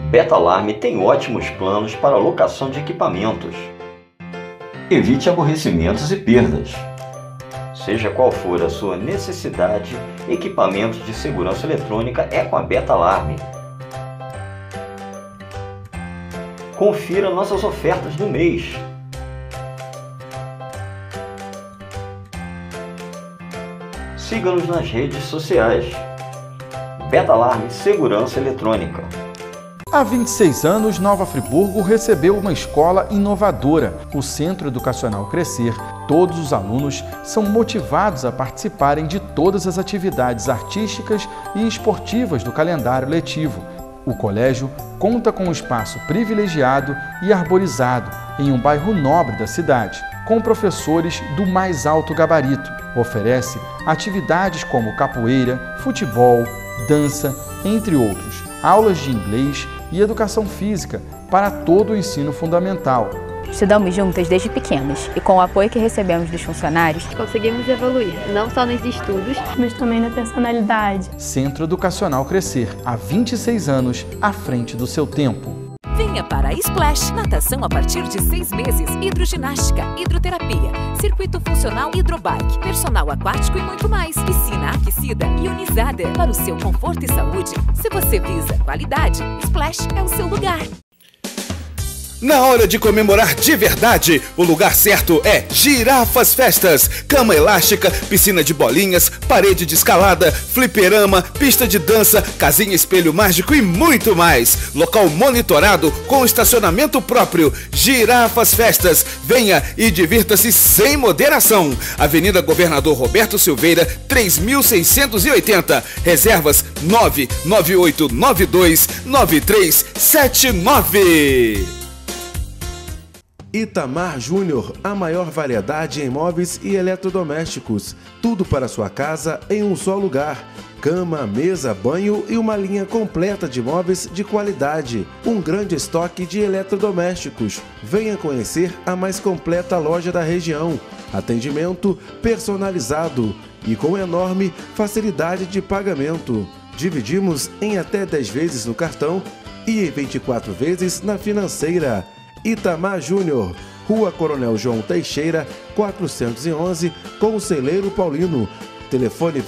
Betalarme tem ótimos planos para locação de equipamentos. Evite aborrecimentos e perdas. Seja qual for a sua necessidade, equipamentos de segurança eletrônica é com a Betalarme. Confira nossas ofertas do mês. Siga-nos nas redes sociais. Betalarme Segurança Eletrônica. Há 26 anos, Nova Friburgo recebeu uma escola inovadora, o Centro Educacional Crescer. Todos os alunos são motivados a participarem de todas as atividades artísticas e esportivas do calendário letivo. O colégio conta com um espaço privilegiado e arborizado em um bairro nobre da cidade, com professores do mais alto gabarito. Oferece atividades como capoeira, futebol, dança, entre outros, aulas de inglês e educação física para todo o ensino fundamental. Estudamos juntas desde pequenas e com o apoio que recebemos dos funcionários, conseguimos evoluir, não só nos estudos, mas também na personalidade. Centro Educacional Crescer, há 26 anos, à frente do seu tempo. Venha para a Splash, natação a partir de 6 meses, hidroginástica, hidroterapia, circuito funcional hidrobike, personal aquático e muito mais. Piscina aquecida e ionizada para o seu conforto e saúde. Se você visa qualidade, Splash é o seu lugar. Na hora de comemorar de verdade, o lugar certo é Girafas Festas. Cama elástica, piscina de bolinhas, parede de escalada, fliperama, pista de dança, casinha espelho mágico e muito mais. Local monitorado com estacionamento próprio. Girafas Festas. Venha e divirta-se sem moderação. Avenida Governador Roberto Silveira, 3680. Reservas 998929379. Itamar Júnior, a maior variedade em móveis e eletrodomésticos. Tudo para sua casa em um só lugar. Cama, mesa, banho e uma linha completa de móveis de qualidade. Um grande estoque de eletrodomésticos. Venha conhecer a mais completa loja da região. Atendimento personalizado e com enorme facilidade de pagamento. Dividimos em até 10 vezes no cartão e em 24 vezes na financeira. Itamar Júnior, Rua Coronel João Teixeira, 411, Conselheiro Paulino. Telefone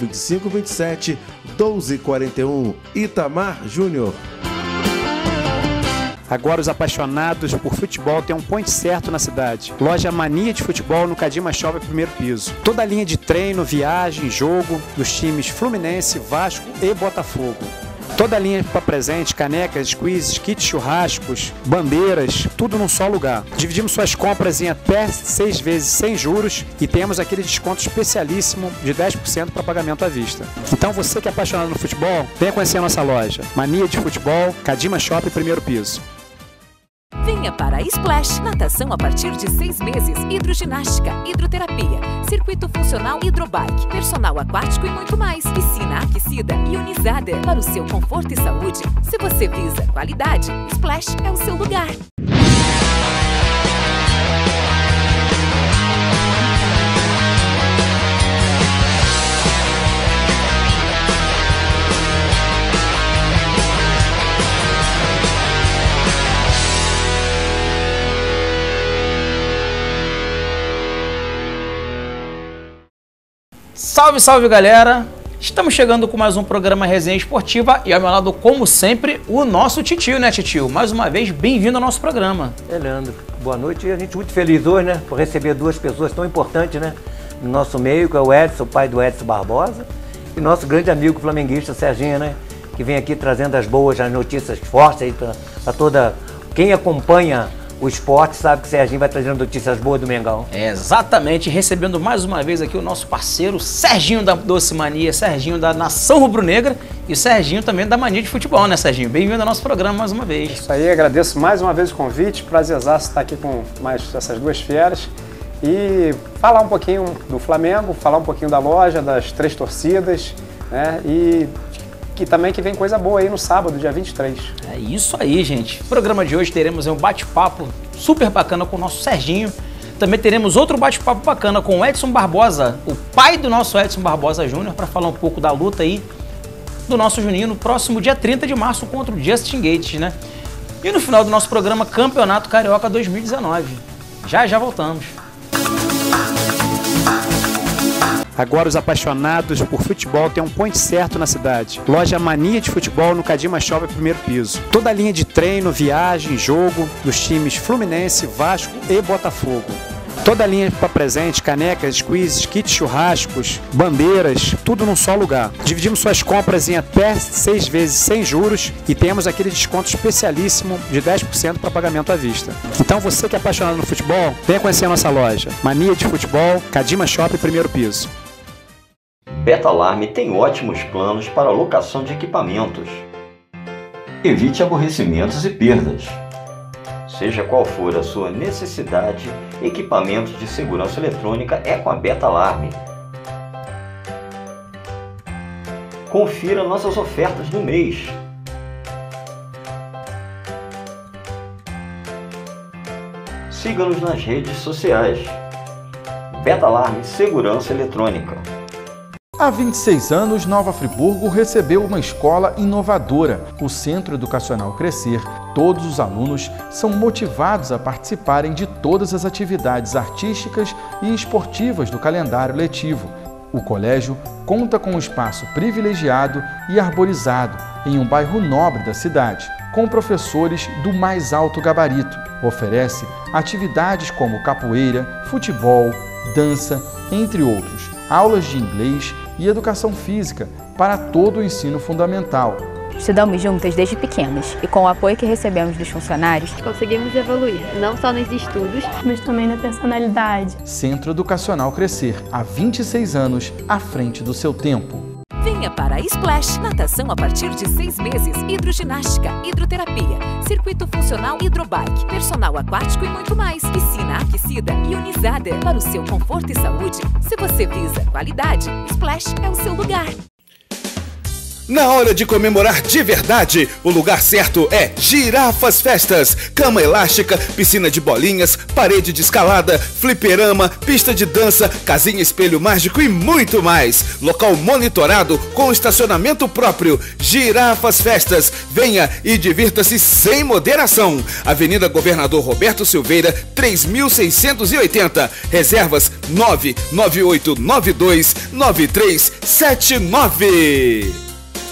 2527-1241. Itamar Júnior. Agora os apaixonados por futebol têm um ponto certo na cidade. Loja Mania de Futebol no Cadima Shopping, primeiro piso. Toda a linha de treino, viagem, jogo dos times Fluminense, Vasco e Botafogo. Toda a linha para presente, canecas, squeezes, kits churrascos, bandeiras, tudo num só lugar. Dividimos suas compras em até 6 vezes sem juros e temos aquele desconto especialíssimo de 10% para pagamento à vista. Então você que é apaixonado no futebol, venha conhecer a nossa loja. Mania de Futebol, Cadima Shopping, primeiro piso. Venha para a Splash, natação a partir de 6 meses, hidroginástica, hidroterapia, circuito funcional hidrobike, personal aquático e muito mais. Piscina aquecida e ionizada para o seu conforto e saúde. Se você visa qualidade, Splash é o seu lugar. Salve, salve galera! Estamos chegando com mais um programa Resenha Esportiva e ao meu lado, como sempre, o nosso Titio, né Titio? Mais uma vez, bem-vindo ao nosso programa. Leandro, boa noite. E a gente muito feliz hoje, né? Por receber duas pessoas tão importantes, né? No nosso meio, que é o Edson, o pai do Edson Barbosa, e nosso grande amigo flamenguista, Serginho, né? Que vem aqui trazendo as boas, as notícias fortes aí para toda... Quem acompanha o esporte sabe que o Serginho vai trazendo notícias boas do Mengão. É, exatamente, recebendo mais uma vez aqui o nosso parceiro Serginho da Doce Mania, Serginho da Nação Rubro-Negra e o Serginho também da Mania de Futebol, né Serginho? Bem-vindo ao nosso programa mais uma vez. Isso aí, agradeço mais uma vez o convite, prazerzaço estar aqui com mais essas duas feras e falar um pouquinho do Flamengo, falar um pouquinho da loja, das 3 torcidas, né? E que também que vem coisa boa aí no sábado, dia 23. É isso aí, gente. No programa de hoje teremos um bate-papo super bacana com o nosso Serginho. Também teremos outro bate-papo bacana com o Edson Barbosa, o pai do nosso Edson Barbosa Júnior, para falar um pouco da luta aí do nosso Juninho no próximo dia 30 de março contra o Justin Gaethje, né? E no final do nosso programa, Campeonato Carioca 2019. Já voltamos. Agora os apaixonados por futebol têm um ponto certo na cidade. Loja Mania de Futebol no Cadima Shopping, primeiro piso. Toda a linha de treino, viagem, jogo dos times Fluminense, Vasco e Botafogo. Toda a linha para presente, canecas, squeezes, kits churrascos, bandeiras, tudo num só lugar. Dividimos suas compras em até 6 vezes sem juros e temos aquele desconto especialíssimo de 10% para pagamento à vista. Então você que é apaixonado no futebol, venha conhecer a nossa loja. Mania de Futebol, Cadima Shopping, primeiro piso. Betalarme tem ótimos planos para a locação de equipamentos. Evite aborrecimentos e perdas. Seja qual for a sua necessidade, equipamentos de segurança eletrônica é com a Betalarme. Confira nossas ofertas do mês. Siga-nos nas redes sociais. Betalarme Segurança Eletrônica. Há 26 anos, Nova Friburgo recebeu uma escola inovadora, o Centro Educacional Crescer. Todos os alunos são motivados a participarem de todas as atividades artísticas e esportivas do calendário letivo. O colégio conta com um espaço privilegiado e arborizado em um bairro nobre da cidade, com professores do mais alto gabarito. Oferece atividades como capoeira, futebol, dança, entre outros, aulas de inglês e educação física para todo o ensino fundamental. Estudamos juntas desde pequenas e com o apoio que recebemos dos funcionários, conseguimos evoluir, não só nos estudos, mas também na personalidade. Centro Educacional Crescer, há 26 anos à frente do seu tempo. Venha para a Splash, natação a partir de 6 meses, hidroginástica, hidroterapia, circuito funcional hidrobike, personal aquático e muito mais. Piscina aquecida e ionizada para o seu conforto e saúde. Se você visa qualidade, Splash é o seu lugar. Na hora de comemorar de verdade, o lugar certo é Girafas Festas. Cama elástica, piscina de bolinhas, parede de escalada, fliperama, pista de dança, casinha espelho mágico e muito mais. Local monitorado com estacionamento próprio. Girafas Festas. Venha e divirta-se sem moderação. Avenida Governador Roberto Silveira, 3680. Reservas 998929379.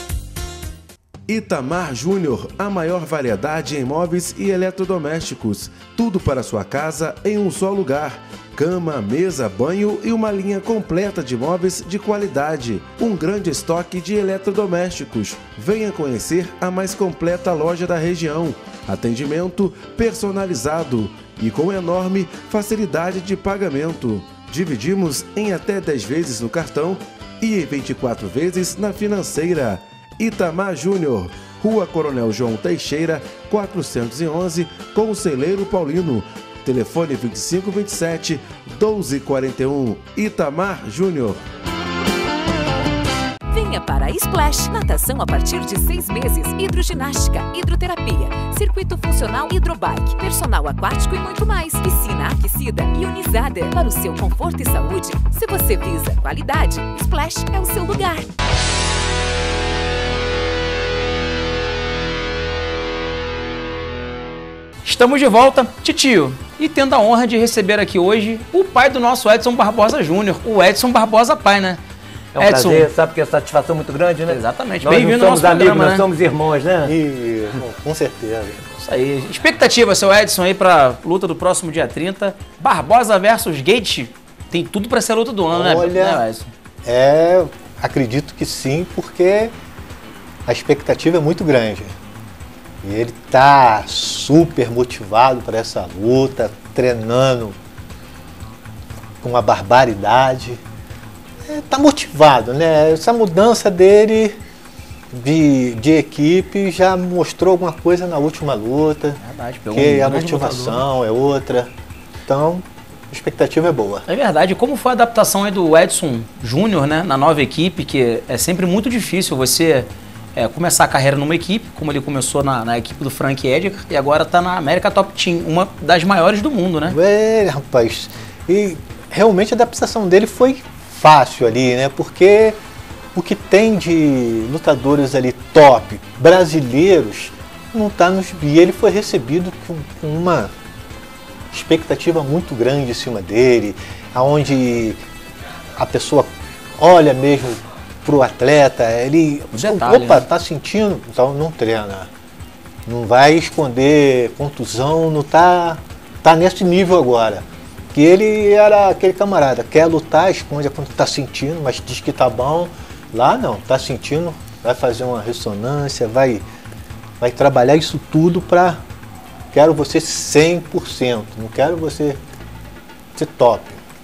Itamar Júnior, a maior variedade em móveis e eletrodomésticos. Tudo para sua casa em um só lugar. Cama, mesa, banho e uma linha completa de móveis de qualidade. Um grande estoque de eletrodomésticos. Venha conhecer a mais completa loja da região. Atendimento personalizado e com enorme facilidade de pagamento. Dividimos em até 10 vezes no cartão e em 24 vezes na financeira. Itamar Júnior, Rua Coronel João Teixeira, 411, Conselheiro Paulino. Telefone 2527-1241. Itamar Júnior. Venha para a Splash, natação a partir de 6 meses, hidroginástica, hidroterapia, circuito funcional hidrobike, personal aquático e muito mais. Piscina aquecida e ionizada para o seu conforto e saúde. Se você visa qualidade, Splash é o seu lugar. Estamos de volta, titio, e tendo a honra de receber aqui hoje o pai do nosso Edson Barbosa Júnior, o Edson Barbosa pai, né? É um Edson, prazer, sabe que é satisfação muito grande, né? Exatamente, bem-vindo ao nosso programa, nós somos irmãos, né? Com certeza. Isso aí. Expectativa, seu Edson, aí pra luta do próximo dia 30, Barbosa versus Gate, tem tudo pra ser a luta do ano, né, Edson? Acredito que sim, porque a expectativa é muito grande. E ele tá super motivado para essa luta, treinando com uma barbaridade. Tá motivado, né? Essa mudança dele de equipe já mostrou alguma coisa na última luta. Verdade, que a motivação é outra. Então, a expectativa é boa. É verdade. Como foi a adaptação aí do Edson Júnior, né, na nova equipe, que é sempre muito difícil você começar a carreira numa equipe, como ele começou na equipe do Frank Edgar, e agora está na América Top Team, uma das maiores do mundo, né? Rapaz, e realmente a adaptação dele foi fácil ali, né? Porque o que tem de lutadores ali top, brasileiros, não está no gibi. E ele foi recebido com uma expectativa muito grande em cima dele, aonde a pessoa olha mesmo pro atleta, ele, opa, tá sentindo, então não treina. Não vai esconder contusão, não tá nesse nível agora. Que ele era aquele camarada, quer lutar, esconde quando tá sentindo, mas diz que tá bom. Lá não, tá sentindo, vai fazer uma ressonância, vai trabalhar isso tudo para... Quero você 100%, não quero você ser top.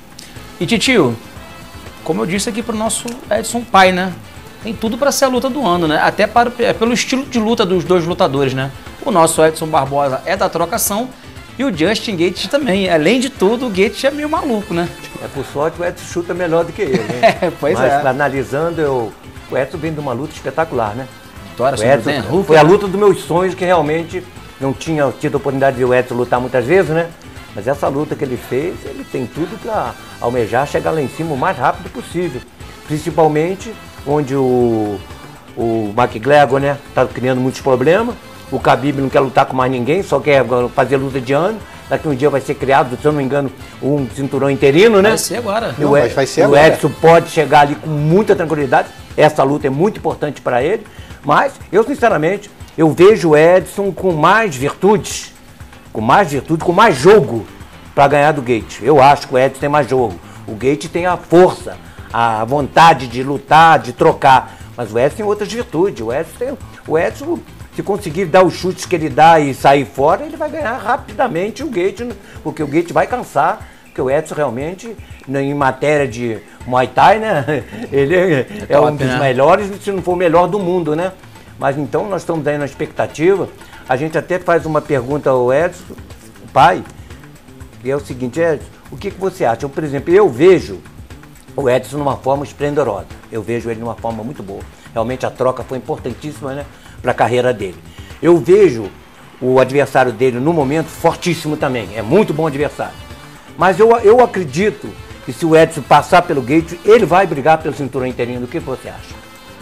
E titio, como eu disse aqui pro nosso Edson pai, né? Tem tudo para ser a luta do ano, né? Até pelo estilo de luta dos dois lutadores, né? O nosso Edson Barbosa é da trocação e o Justin Gaethje também. Além de tudo, o Gaethje é meio maluco, né? Por sorte, o Edson chuta melhor do que ele, né? Pois Mas, é. analisando, o Edson vem de uma luta espetacular, né? Vitória sobre o Edson foi a luta dos meus sonhos, que realmente não tinha tido a oportunidade de o Edson lutar muitas vezes, né? Mas essa luta que ele fez, ele tem tudo para almejar chegar lá em cima o mais rápido possível. Principalmente onde o McGregor, né, tá criando muitos problemas. O Khabib não quer lutar com mais ninguém, só quer fazer luta de ano. Daqui um dia vai ser criado, se eu não me engano, um cinturão interino, né? Vai ser agora. Não, mas vai ser agora. O Edson pode chegar ali com muita tranquilidade. Essa luta é muito importante para ele. Mas eu, sinceramente, eu vejo o Edson com mais virtudes, com mais jogo para ganhar do Gaethje. Eu acho que o Edson tem mais jogo. O Gaethje tem a força, a vontade de lutar, de trocar. Mas o Edson tem outras virtudes. O Edson, se conseguir dar os chutes que ele dá e sair fora, ele vai ganhar rapidamente o Gaethje, porque o Gaethje vai cansar. Porque o Edson realmente, em matéria de Muay Thai, né? Ele é um dos melhores, se não for o melhor do mundo, né? Mas então nós estamos aí na expectativa. A gente até faz uma pergunta ao Edson, o pai, que é o seguinte: Edson, o que você acha? Por exemplo, eu vejo o Edson numa forma esplendorosa. Eu vejo ele numa forma muito boa. Realmente a troca foi importantíssima, né, para a carreira dele. Eu vejo o adversário dele no momento fortíssimo também. É muito bom adversário. Mas eu acredito que se o Edson passar pelo Gaethje, ele vai brigar pelo cinturão interino. O que você acha?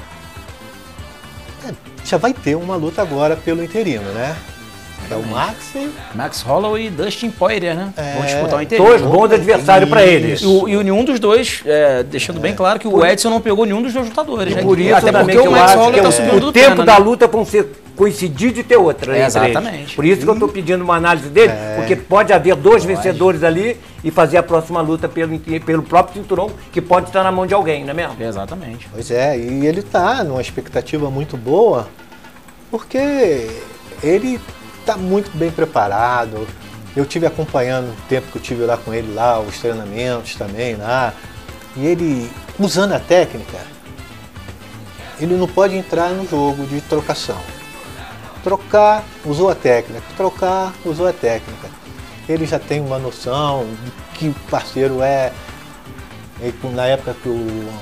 Já vai ter uma luta agora pelo interino, né? É o Max Holloway e Dustin Poirier, né? Vão disputar o interino. Dois bons adversários para eles. E nenhum dos dois, deixando bem claro que o Edson não pegou nenhum dos dois lutadores, né? Por isso, até porque o Max Holloway tá subindo do o tempo pena, da né? luta vão ser coincidir de ter outra, né? Exatamente. Por isso que eu estou pedindo uma análise dele, porque pode haver dois vencedores ali e fazer a próxima luta pelo próprio cinturão, que pode estar na mão de alguém, não é mesmo? Exatamente. Pois é, e ele está numa expectativa muito boa, porque ele está muito bem preparado. Eu tive acompanhando o tempo que eu tive lá com ele, lá, os treinamentos também lá, e ele, usando a técnica, ele não pode entrar no jogo de trocação. Trocar, usou a técnica. Trocar, usou a técnica. Ele já tem uma noção de que o parceiro é. Na época que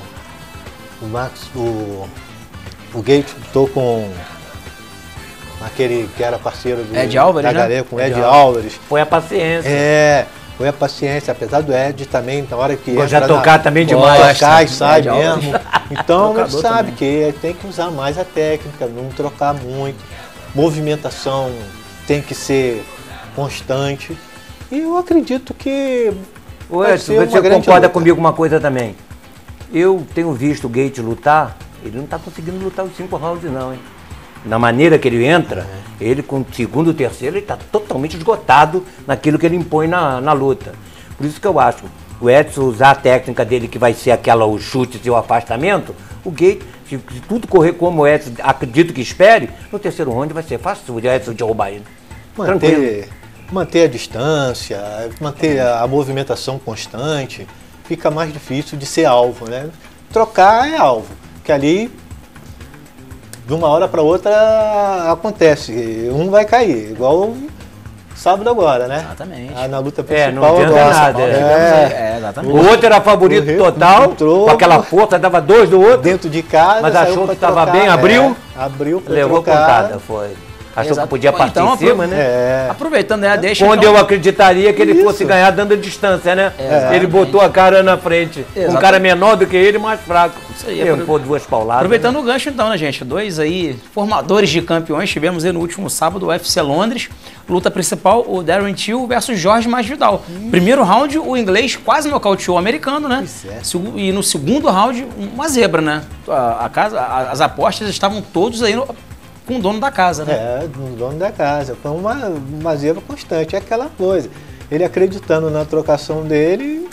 o Gaethje lutou com aquele que era parceiro do Ed Álvares, né? Com o Ed Álvares. Foi a paciência. Foi a paciência, apesar do Ed também, na hora que já tocar também demais. Tocar e sai mesmo. Então ele sabe que ele tem que usar mais a técnica, não trocar muito. Movimentação tem que ser constante. E eu acredito que Edson, você concorda comigo uma coisa também? Eu tenho visto o Gaethje lutar, ele não está conseguindo lutar os 5 rounds não, hein? Na maneira que ele entra, ele com o segundo e terceiro, ele está totalmente esgotado naquilo que ele impõe na luta. Por isso que eu acho, o Edson usar a técnica dele, que vai ser aquela, os chutes e o afastamento, o Gaethje, se tudo correr como o Edson acredito que espere, no terceiro round vai ser fácil o Edson derrubar ele. Manter a distância, manter a movimentação constante, fica mais difícil de ser alvo, né? Trocar é alvo, que ali, de uma hora para outra, acontece, um vai cair, igual sábado agora, né? Exatamente. Na luta principal não adianta nada. Exatamente. O outro era favorito total, com aquela força, dava 2 do outro. Dentro de casa. Mas achou que estava bem, abriu. Abriu, levou trocar. pontada, foi. Achou que podia partir em cima, né? Aproveitando, né? Deixa. Quando eu acreditaria que ele fosse ganhar dando distância, né? Ele botou a cara na frente. Um cara menor do que ele, mais fraco. Isso aí. Pô, duas pauladas. Aproveitando o gancho então, né, gente? Dois aí formadores de campeões. Tivemos aí no último sábado o UFC Londres. Luta principal, o Darren Till versus Jorge Masvidal. Primeiro round, o inglês quase nocauteou o americano, né? E no segundo round, uma zebra, né? As apostas estavam todos aí com o dono da casa, né? O dono da casa. Foi uma zebra constante. É aquela coisa. Ele acreditando na trocação dele,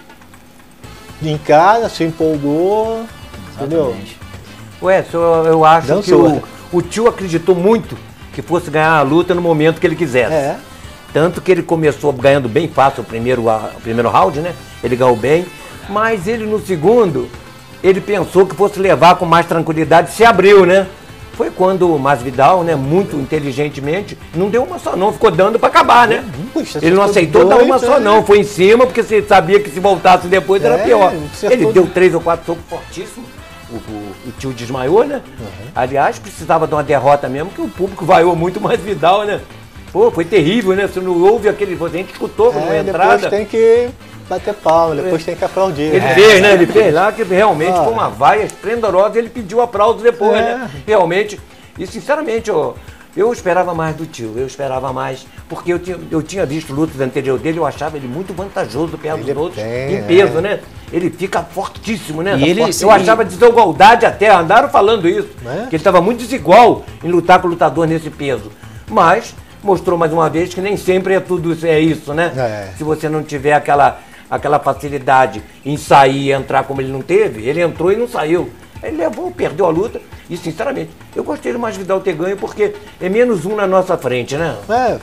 em casa, se empolgou. Exatamente. Entendeu? Eu acho que o Tio acreditou muito que fosse ganhar a luta no momento que ele quisesse. Tanto que ele começou ganhando bem fácil o primeiro round, né? Ele ganhou bem. Mas ele no segundo, ele pensou que fosse levar com mais tranquilidade, se abriu, né? Foi quando o Masvidal, né, muito inteligentemente, não deu uma só não, ficou dando para acabar, né? Puxa, ele não aceitou dar uma só não, foi em cima, porque você sabia que se voltasse depois era pior. Ele deu 3 ou 4 socos fortíssimos, o Tio desmaiou, né? Aliás, precisava de uma derrota mesmo, que o público vaiou muito o Masvidal, né? Pô, foi terrível, né? Você não ouve aquele... A gente escutou como entrada. Depois tem que bater palma, depois tem que aplaudir. Ele fez, né? Ele fez lá, que realmente foi uma vaia esplendorosa, ele pediu aplauso depois, né? Realmente, e sinceramente, eu esperava mais do Tio, eu esperava mais, porque eu tinha visto lutas anteriores dele, eu achava ele muito vantajoso perto dos outros, em peso, né? Ele fica fortíssimo, né? Eu achava desigualdade até, andaram falando isso, que ele estava muito desigual em lutar com o lutador nesse peso, mas mostrou mais uma vez que nem sempre tudo isso, né? Se você não tiver aquela facilidade em sair e entrar como ele não teve, ele entrou e não saiu. Ele levou, perdeu a luta e, sinceramente, eu gostei do Masvidal ter ganho porque é -1 na nossa frente, né?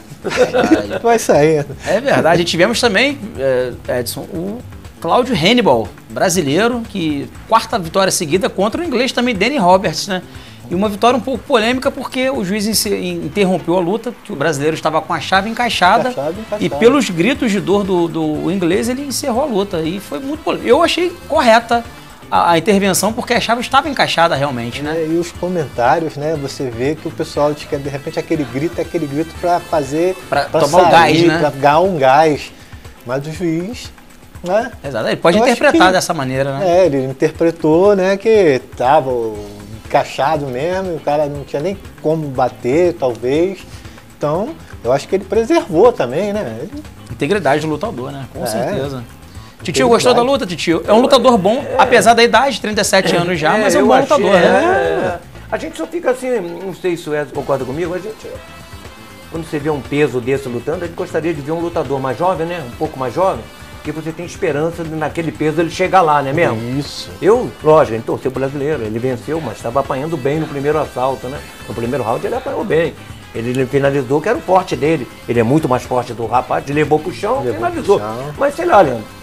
Vai sair. É verdade. E tivemos também, Edson, o Cláudio Hannibal, brasileiro, que quarta vitória seguida contra o inglês também, Danny Roberts, né? E uma vitória um pouco polêmica porque o juiz interrompeu a luta, que o brasileiro estava com a chave encaixada. E pelos gritos de dor do inglês, ele encerrou a luta. E foi muito polêmico. Eu achei correta a intervenção porque a chave estava encaixada realmente, né? E os comentários, né? Você vê que o pessoal diz que de repente aquele grito é aquele grito para fazer... Para tomar um gás, né? Para ganhar um gás. Mas o juiz... né? Exato, ele pode interpretar dessa maneira, né? Ele interpretou, né, que estava encaixado mesmo, e o cara não tinha nem como bater, talvez. Então, eu acho que ele preservou também, né? Integridade do lutador, né? Com certeza. Titio, gostou da luta, Titio? É um lutador bom, apesar da idade, 37 anos já, mas é um bom lutador, né? A gente só fica assim, não sei se o Edson concorda comigo, a gente... Quando você vê um peso desse lutando, a gente gostaria de ver um lutador mais jovem, né? Um pouco mais jovem. Porque você tem esperança de naquele peso ele chegar lá, né mesmo? Isso. Lógico, ele torceu pro brasileiro, ele venceu, mas estava apanhando bem no primeiro assalto, né? No primeiro round ele apanhou bem. Ele finalizou, que era o forte dele. Ele é muito mais forte do rapaz, ele levou pro chão, finalizou. Mas sei lá, Leandro,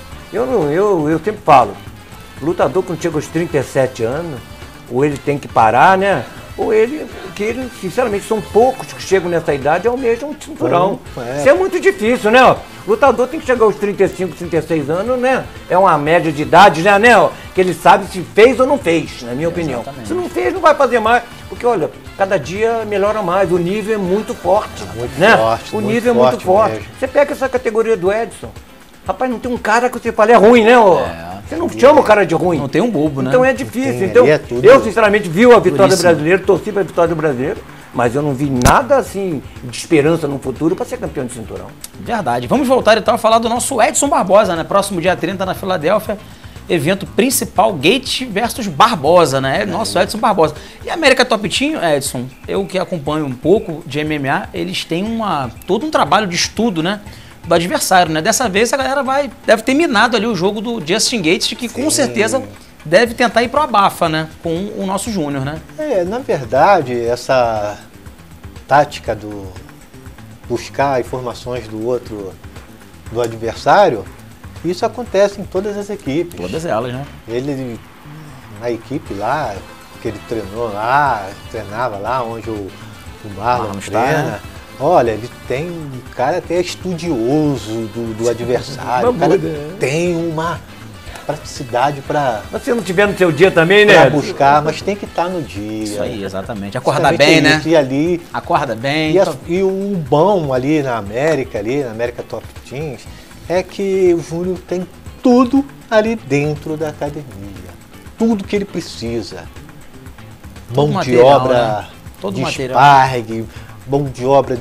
eu sempre falo, lutador quando chega aos 37 anos, ou ele tem que parar, né? Ou ele, sinceramente, são poucos que chegam nessa idade e almejam um cinturão. Isso é muito difícil, né? O lutador tem que chegar aos 35, 36 anos, né? É uma média de idade, né? Que ele sabe se fez ou não fez, na minha opinião. Se não fez, não vai fazer mais. Porque, olha, cada dia melhora mais. O nível é muito forte, né? O nível é muito forte. Você pega essa categoria do Edson. Rapaz, não tem um cara que você fala é ruim, né? Você não chama o cara de ruim. Não tem um bobo, né? Então é difícil. Então, eu, sinceramente, vi a vitória do brasileiro, torci para a vitória do brasileiro, mas eu não vi nada assim de esperança no futuro para ser campeão de cinturão. Verdade. Vamos voltar então a falar do nosso Edson Barbosa, né? Próximo dia 30 na Filadélfia, evento principal Gate versus Barbosa, né? Nosso Edson Barbosa. E a América Top Team, Edson, eu que acompanho um pouco de MMA, eles têm todo um trabalho de estudo, né? Do adversário, né? Dessa vez a galera deve ter minado ali o jogo do Justin Gates, que com certeza deve tentar ir pro abafa, né? Com o nosso Júnior, né? Na verdade, essa tática do buscar informações do adversário, isso acontece em todas as equipes. Todas elas, né? Ele, na equipe lá, que ele treinava lá onde o Marlon treina, né? Olha, o cara até é estudioso do adversário, o cara tem praticidade para... Mas se não tiver no seu dia também, né? Para buscar, mas tem que estar no dia. Isso aí, exatamente. Acordar bem, né? E ali... Acorda bem. E o bom ali na América Top Teams, é que o Júnior tem tudo ali dentro da academia. Tudo que ele precisa. Mão de obra de sparring, mão de obra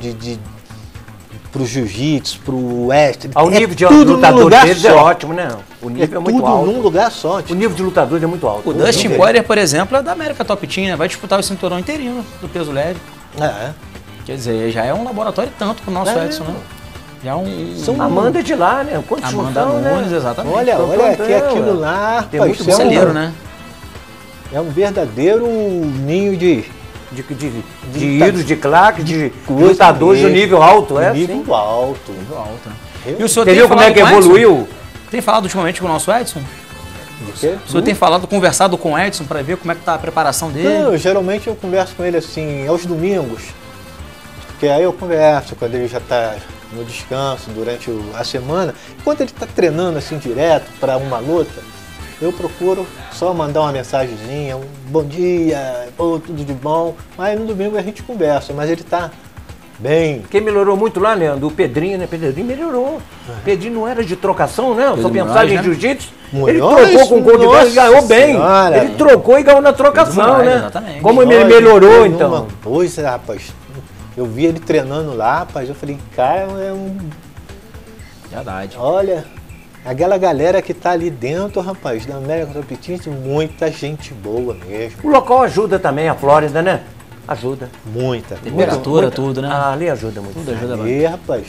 pro jiu-jitsu, pro wrestling. O nível de lutadores deles é ótimo, né? O nível é muito alto. Tudo num lugar só. O nível de lutadores é muito alto. O Dustin Poirier, por exemplo, é da América Top Team, né? Vai disputar o cinturão inteirinho do peso leve. Quer dizer, já é um laboratório tanto pro nosso Edson, né? Já Amanda é de lá, né? Amanda Nunes, exatamente. Olha aqui, aquilo lá. Tem muito brasileiro, né? É um verdadeiro ninho de ídolos, de claques, de lutadores de nível alto, nível alto. E o senhor tem como é que evoluiu? Tem falado ultimamente com o nosso Edson? O senhor tem conversado com o Edson para ver como é que tá a preparação dele? Não, geralmente eu converso com ele assim, aos domingos. Porque aí eu converso quando ele já está no descanso durante a semana. Enquanto ele está treinando assim direto para uma luta, eu procuro só mandar uma mensagenzinha, um bom dia, tudo de bom. Mas no domingo a gente conversa, mas ele está bem. Quem melhorou muito lá, Leandro? O Pedrinho, né? Pedrinho melhorou. Pedrinho não era de trocação, né? Só pensava em jiu-jitsu. Ele trocou com o Goldberg e ganhou bem. Ele trocou e ganhou na trocação, né? Exatamente. Como ele melhorou, então. Pois é, rapaz. Eu vi ele treinando lá, rapaz. Eu falei, cara, é um... Verdade. Olha, aquela galera que tá ali dentro, rapaz, da América Top Teams, muita gente boa mesmo. O local ajuda também, a Flórida, né? Ajuda. Muita. Temperatura, tudo, né? Ali ajuda muito. Tudo ajuda ali, rapaz.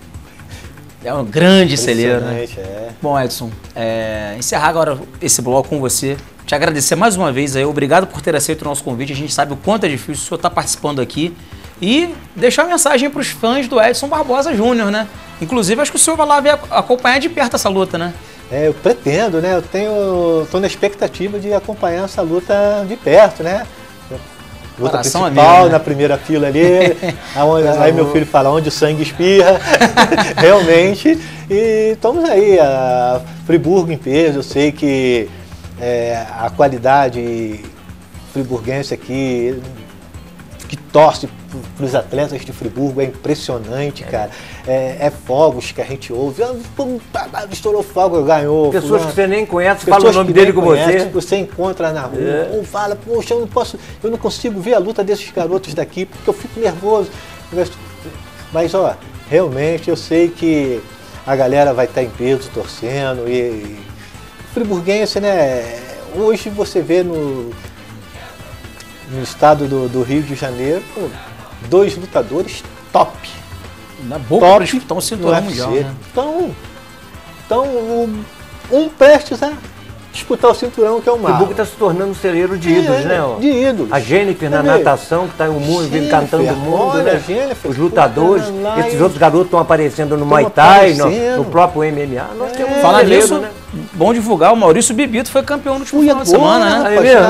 É um grande celeiro, né? É. Bom, Edson, encerrar agora esse bloco com você. Te agradecer mais uma vez aí. Obrigado por ter aceito o nosso convite. A gente sabe o quanto é difícil o senhor estar participando aqui. E deixar uma mensagem para os fãs do Edson Barbosa Júnior, né? Inclusive, acho que o senhor vai lá ver, acompanhar de perto essa luta, né? Eu pretendo, né? Estou na expectativa de acompanhar essa luta de perto, né? Luta principal, né? Na primeira fila ali, aí meu filho fala onde o sangue espirra, realmente. E estamos aí, a Friburgo em peso, eu sei que a qualidade friburguense aqui, que torce para os atletas de Friburgo, é impressionante, cara. É fogos que a gente ouve. Estourou fogo, ganhou. Pessoas que você nem conhece, fala o nome dele com você. Você encontra na rua, ou fala, poxa, eu não consigo ver a luta desses garotos daqui, porque eu fico nervoso. Mas, ó, realmente eu sei que a galera vai estar em peso torcendo. E friburguense, né? Hoje você vê no estado do Rio de Janeiro, 2 lutadores top. Na boa para disputar um cinturão mundial, né? Então, um prestes a disputar o cinturão, que é o Marlon. O Friburgo está se tornando um celeiro de ídolos, né? De ídolos. A Jennifer na natação, que está o mundo, vive cantando o mundo, olha, né? Jennifer, os lutadores, esses outros garotos estão aparecendo no Muay Thai, no próprio MMA. Nós temos falar nisso, né? Bom divulgar, o Maurício Bibito foi campeão no último final de semana, né? É mesmo?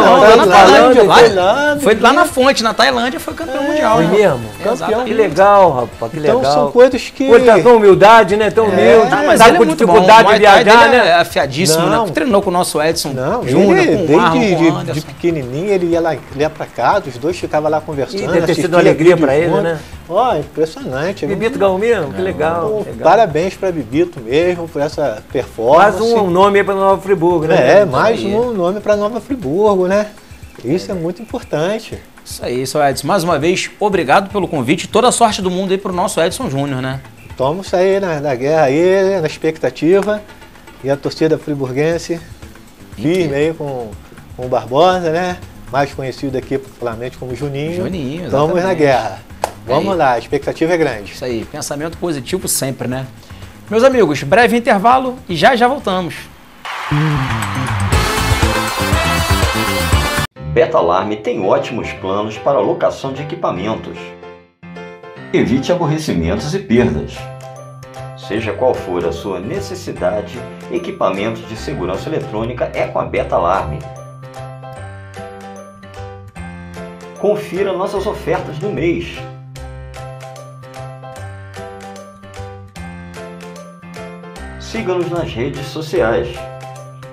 Foi lá na fonte, na Tailândia, foi campeão mundial. Foi mesmo? Campeão. Que legal, rapaz, que legal. Então são coisas que... Hoje tá com humildade, né? Tão humilde. Mas tá ele com é muito dificuldade bom. de viajar, né? É afiadíssimo, né? Treinou com o nosso Edson Júnior, com o Marlon, com o Anderson. De pequenininho, ele ia pra casa, os dois ficavam lá conversando. E deve ter sido uma alegria pra ele, né? Ó, impressionante. Bibito ganhou mesmo? Que legal. Parabéns pra Bibito mesmo, por essa performance. Mais um nome aí pra Nova Friburgo, né? Mais um nome pra Nova Friburgo, né? Isso é muito importante. Isso aí, seu Edson. Mais uma vez, obrigado pelo convite e toda a sorte do mundo aí pro nosso Edson Júnior, né? Estamos aí na guerra aí, na expectativa. E a torcida friburguense firme aí com o Barbosa, né? Mais conhecido aqui popularmente como Juninho. Estamos na guerra. Vamos lá, a expectativa é grande. Isso aí, pensamento positivo sempre, né? Meus amigos, breve intervalo e já voltamos. Betalarm tem ótimos planos para a locação de equipamentos. Evite aborrecimentos e perdas. Seja qual for a sua necessidade, equipamentos de segurança eletrônica é com a Betalarm. Confira nossas ofertas do mês. Siga-nos nas redes sociais.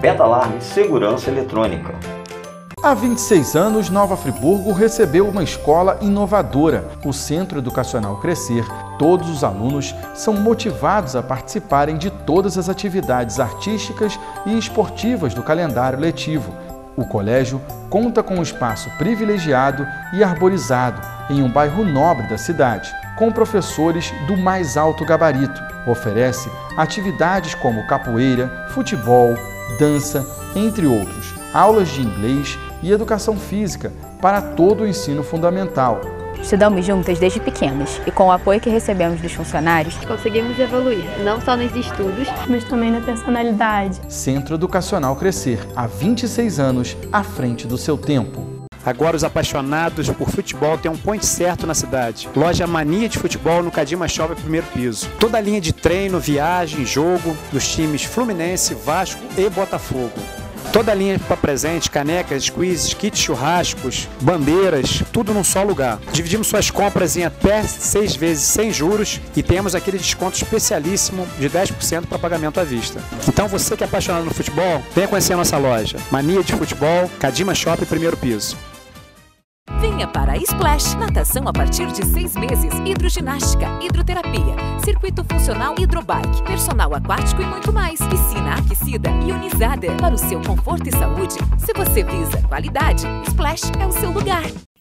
Petalarme Segurança Eletrônica. Há 26 anos, Nova Friburgo recebeu uma escola inovadora, o Centro Educacional Crescer. Todos os alunos são motivados a participarem de todas as atividades artísticas e esportivas do calendário letivo. O colégio conta com um espaço privilegiado e arborizado em um bairro nobre da cidade, com professores do mais alto gabarito. Oferece atividades como capoeira, futebol, dança, entre outros, aulas de inglês e educação física para todo o ensino fundamental. Estudamos juntas desde pequenas e com o apoio que recebemos dos funcionários, conseguimos evoluir, não só nos estudos, mas também na personalidade. Centro Educacional Crescer, há 26 anos à frente do seu tempo. Agora os apaixonados por futebol têm um ponto certo na cidade. Loja Mania de Futebol no Cadima Shopping, primeiro piso. Toda a linha de treino, viagem, jogo dos times Fluminense, Vasco e Botafogo. Toda a linha para presente, canecas, quizzes, kits churrascos, bandeiras, tudo num só lugar. Dividimos suas compras em até 6 vezes sem juros e temos aquele desconto especialíssimo de 10% para pagamento à vista. Então você que é apaixonado no futebol, venha conhecer a nossa loja. Mania de Futebol, Cadima Shopping, primeiro piso. Venha para a Splash, natação a partir de 6 meses, hidroginástica, hidroterapia, circuito funcional hidrobike, personal aquático e muito mais. Piscina aquecida e ionizada para o seu conforto e saúde. Se você visa qualidade, Splash é o seu lugar.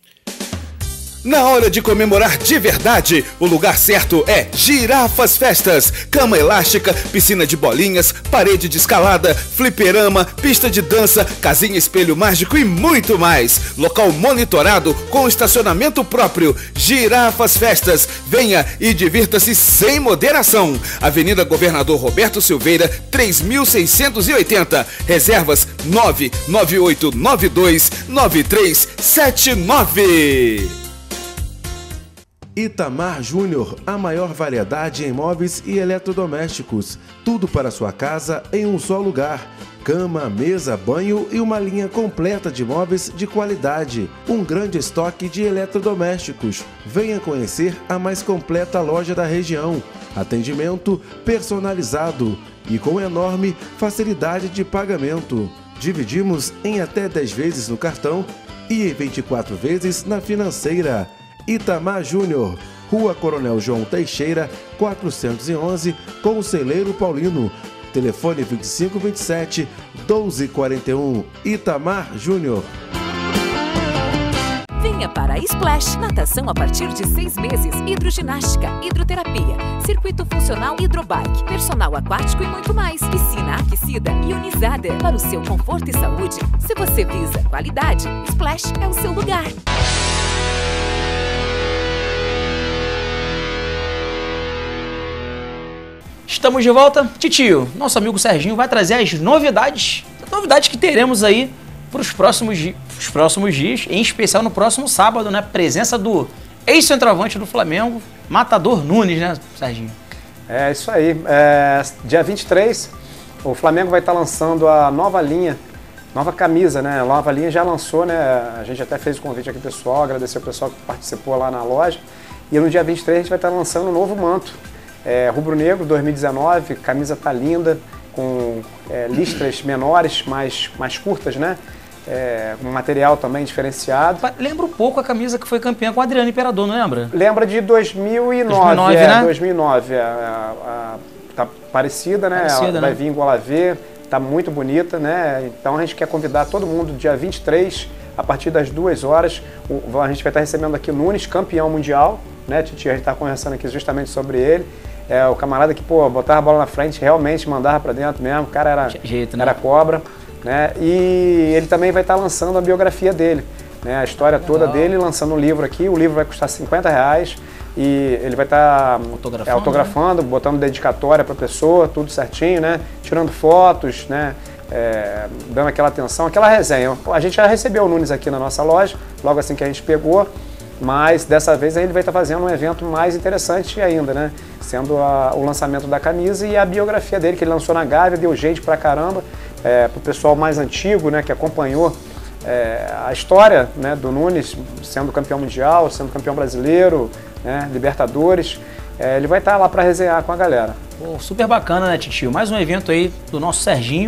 Na hora de comemorar de verdade, o lugar certo é Girafas Festas. Cama elástica, piscina de bolinhas, parede de escalada, fliperama, pista de dança, casinha espelho mágico e muito mais. Local monitorado com estacionamento próprio. Girafas Festas. Venha e divirta-se sem moderação. Avenida Governador Roberto Silveira, 3680. Reservas 998929379. Itamar Júnior, a maior variedade em móveis e eletrodomésticos. Tudo para sua casa em um só lugar. Cama, mesa, banho e uma linha completa de móveis de qualidade. Um grande estoque de eletrodomésticos. Venha conhecer a mais completa loja da região. Atendimento personalizado e com enorme facilidade de pagamento. Dividimos em até 10 vezes no cartão e em 24 vezes na financeira. Itamar Júnior, Rua Coronel João Teixeira, 411, Conselheiro Paulino. Telefone 2527-1241. Itamar Júnior. Venha para a Splash, natação a partir de 6 meses, hidroginástica, hidroterapia, circuito funcional hidrobike, personal aquático e muito mais. Piscina aquecida e ionizada para o seu conforto e saúde. Se você visa qualidade, Splash é o seu lugar. Estamos de volta. Titio, nosso amigo Serginho vai trazer as novidades que teremos aí para os próximos dias, em especial no próximo sábado, né? Presença do ex-centroavante do Flamengo, Matador Nunes, né, Serginho? É isso aí. Dia 23, o Flamengo vai estar lançando a nova linha, nova camisa, né? A nova linha já lançou, né? A gente até fez o convite aqui pessoal, agradecer o pessoal que participou lá na loja. E no dia 23 a gente vai estar lançando um novo manto. Rubro-negro 2019, camisa tá linda, com listras menores, mais curtas, né? Um material também diferenciado. Lembra um pouco a camisa que foi campeã com o Adriano Imperador, não lembra? Lembra de 2009, né? 2009. Tá parecida, né? Ela vai vir igual a ver, tá muito bonita, né? Então a gente quer convidar todo mundo dia 23, a partir das 2 horas. A gente vai estar recebendo aqui o Nunes, campeão mundial, né? Titi, a gente está conversando aqui justamente sobre ele. O camarada que, botava a bola na frente, realmente mandava pra dentro mesmo, o cara era cobra, né? E ele também vai estar lançando a biografia dele, né? A história toda dele, lançando um livro aqui. O livro vai custar R$50 e ele vai estar autografando, né? Botando dedicatória pra pessoa, tudo certinho, né? Tirando fotos, né? Dando aquela atenção, aquela resenha. A gente já recebeu o Nunes aqui na nossa loja, logo assim que a gente pegou. Mas dessa vez ele vai estar fazendo um evento mais interessante ainda, né? Sendo o lançamento da camisa e a biografia dele, que ele lançou na Gávea, deu gente pra caramba, pro pessoal mais antigo, né, que acompanhou a história, né, do Nunes, sendo campeão mundial, sendo campeão brasileiro, né, Libertadores. Ele vai estar lá para resenhar com a galera. Super bacana, né, Titio? Mais um evento aí do nosso Serginho,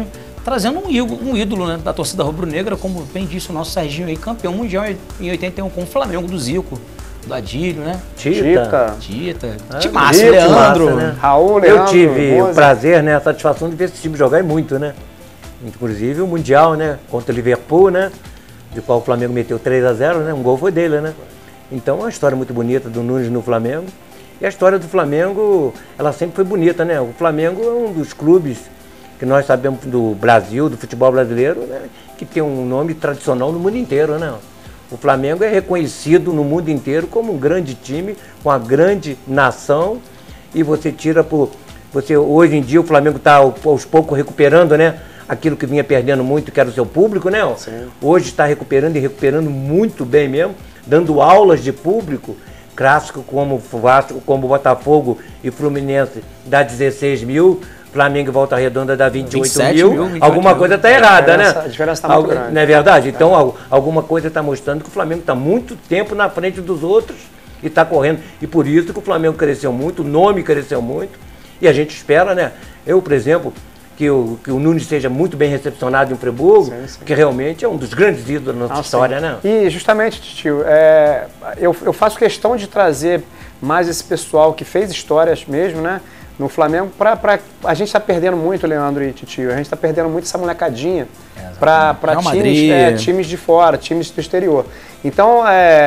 trazendo um ídolo, né, da torcida rubro-negra, como bem disse o nosso Serginho aí, campeão mundial em 81 com o Flamengo do Zico, do Adílio, né? Tita. Timaço, Leandro. Massa, né? Raul, Leandro. Eu tive o prazer, né, a satisfação de ver esse time jogar e muito, né? Inclusive o Mundial, né? Contra o Liverpool, né? De qual o Flamengo meteu 3-0, né? Um gol foi dele, né? Então é uma história muito bonita do Nunes no Flamengo. E a história do Flamengo, ela sempre foi bonita, né? O Flamengo é um dos clubes que nós sabemos do Brasil, do futebol brasileiro, né? Que tem um nome tradicional no mundo inteiro, né? O Flamengo é reconhecido no mundo inteiro como um grande time, com uma grande nação. E você tira por... hoje em dia o Flamengo está aos poucos recuperando, né? Aquilo que vinha perdendo muito, que era o seu público, né? Sim. Hoje está recuperando e recuperando muito bem mesmo, dando aulas de público. Clássico como Vasco, como Botafogo e Fluminense dá 16 mil, Flamengo e Volta Redonda dá 28 mil. Alguma coisa está errada, né? A diferença está muito grande. Não é verdade? Então alguma coisa está mostrando que o Flamengo está muito tempo na frente dos outros e está correndo. E por isso que o Flamengo cresceu muito, o nome cresceu muito. E a gente espera, né? Eu, por exemplo, que o Nunes seja muito bem recepcionado em Friburgo, que realmente é um dos grandes ídolos da nossa história, né? E justamente, tio, eu faço questão de trazer mais esse pessoal que fez histórias mesmo, né? No Flamengo, a gente está perdendo muito, Leandro e Titio, a gente está perdendo muito essa molecadinha para times de fora, times do exterior. Então,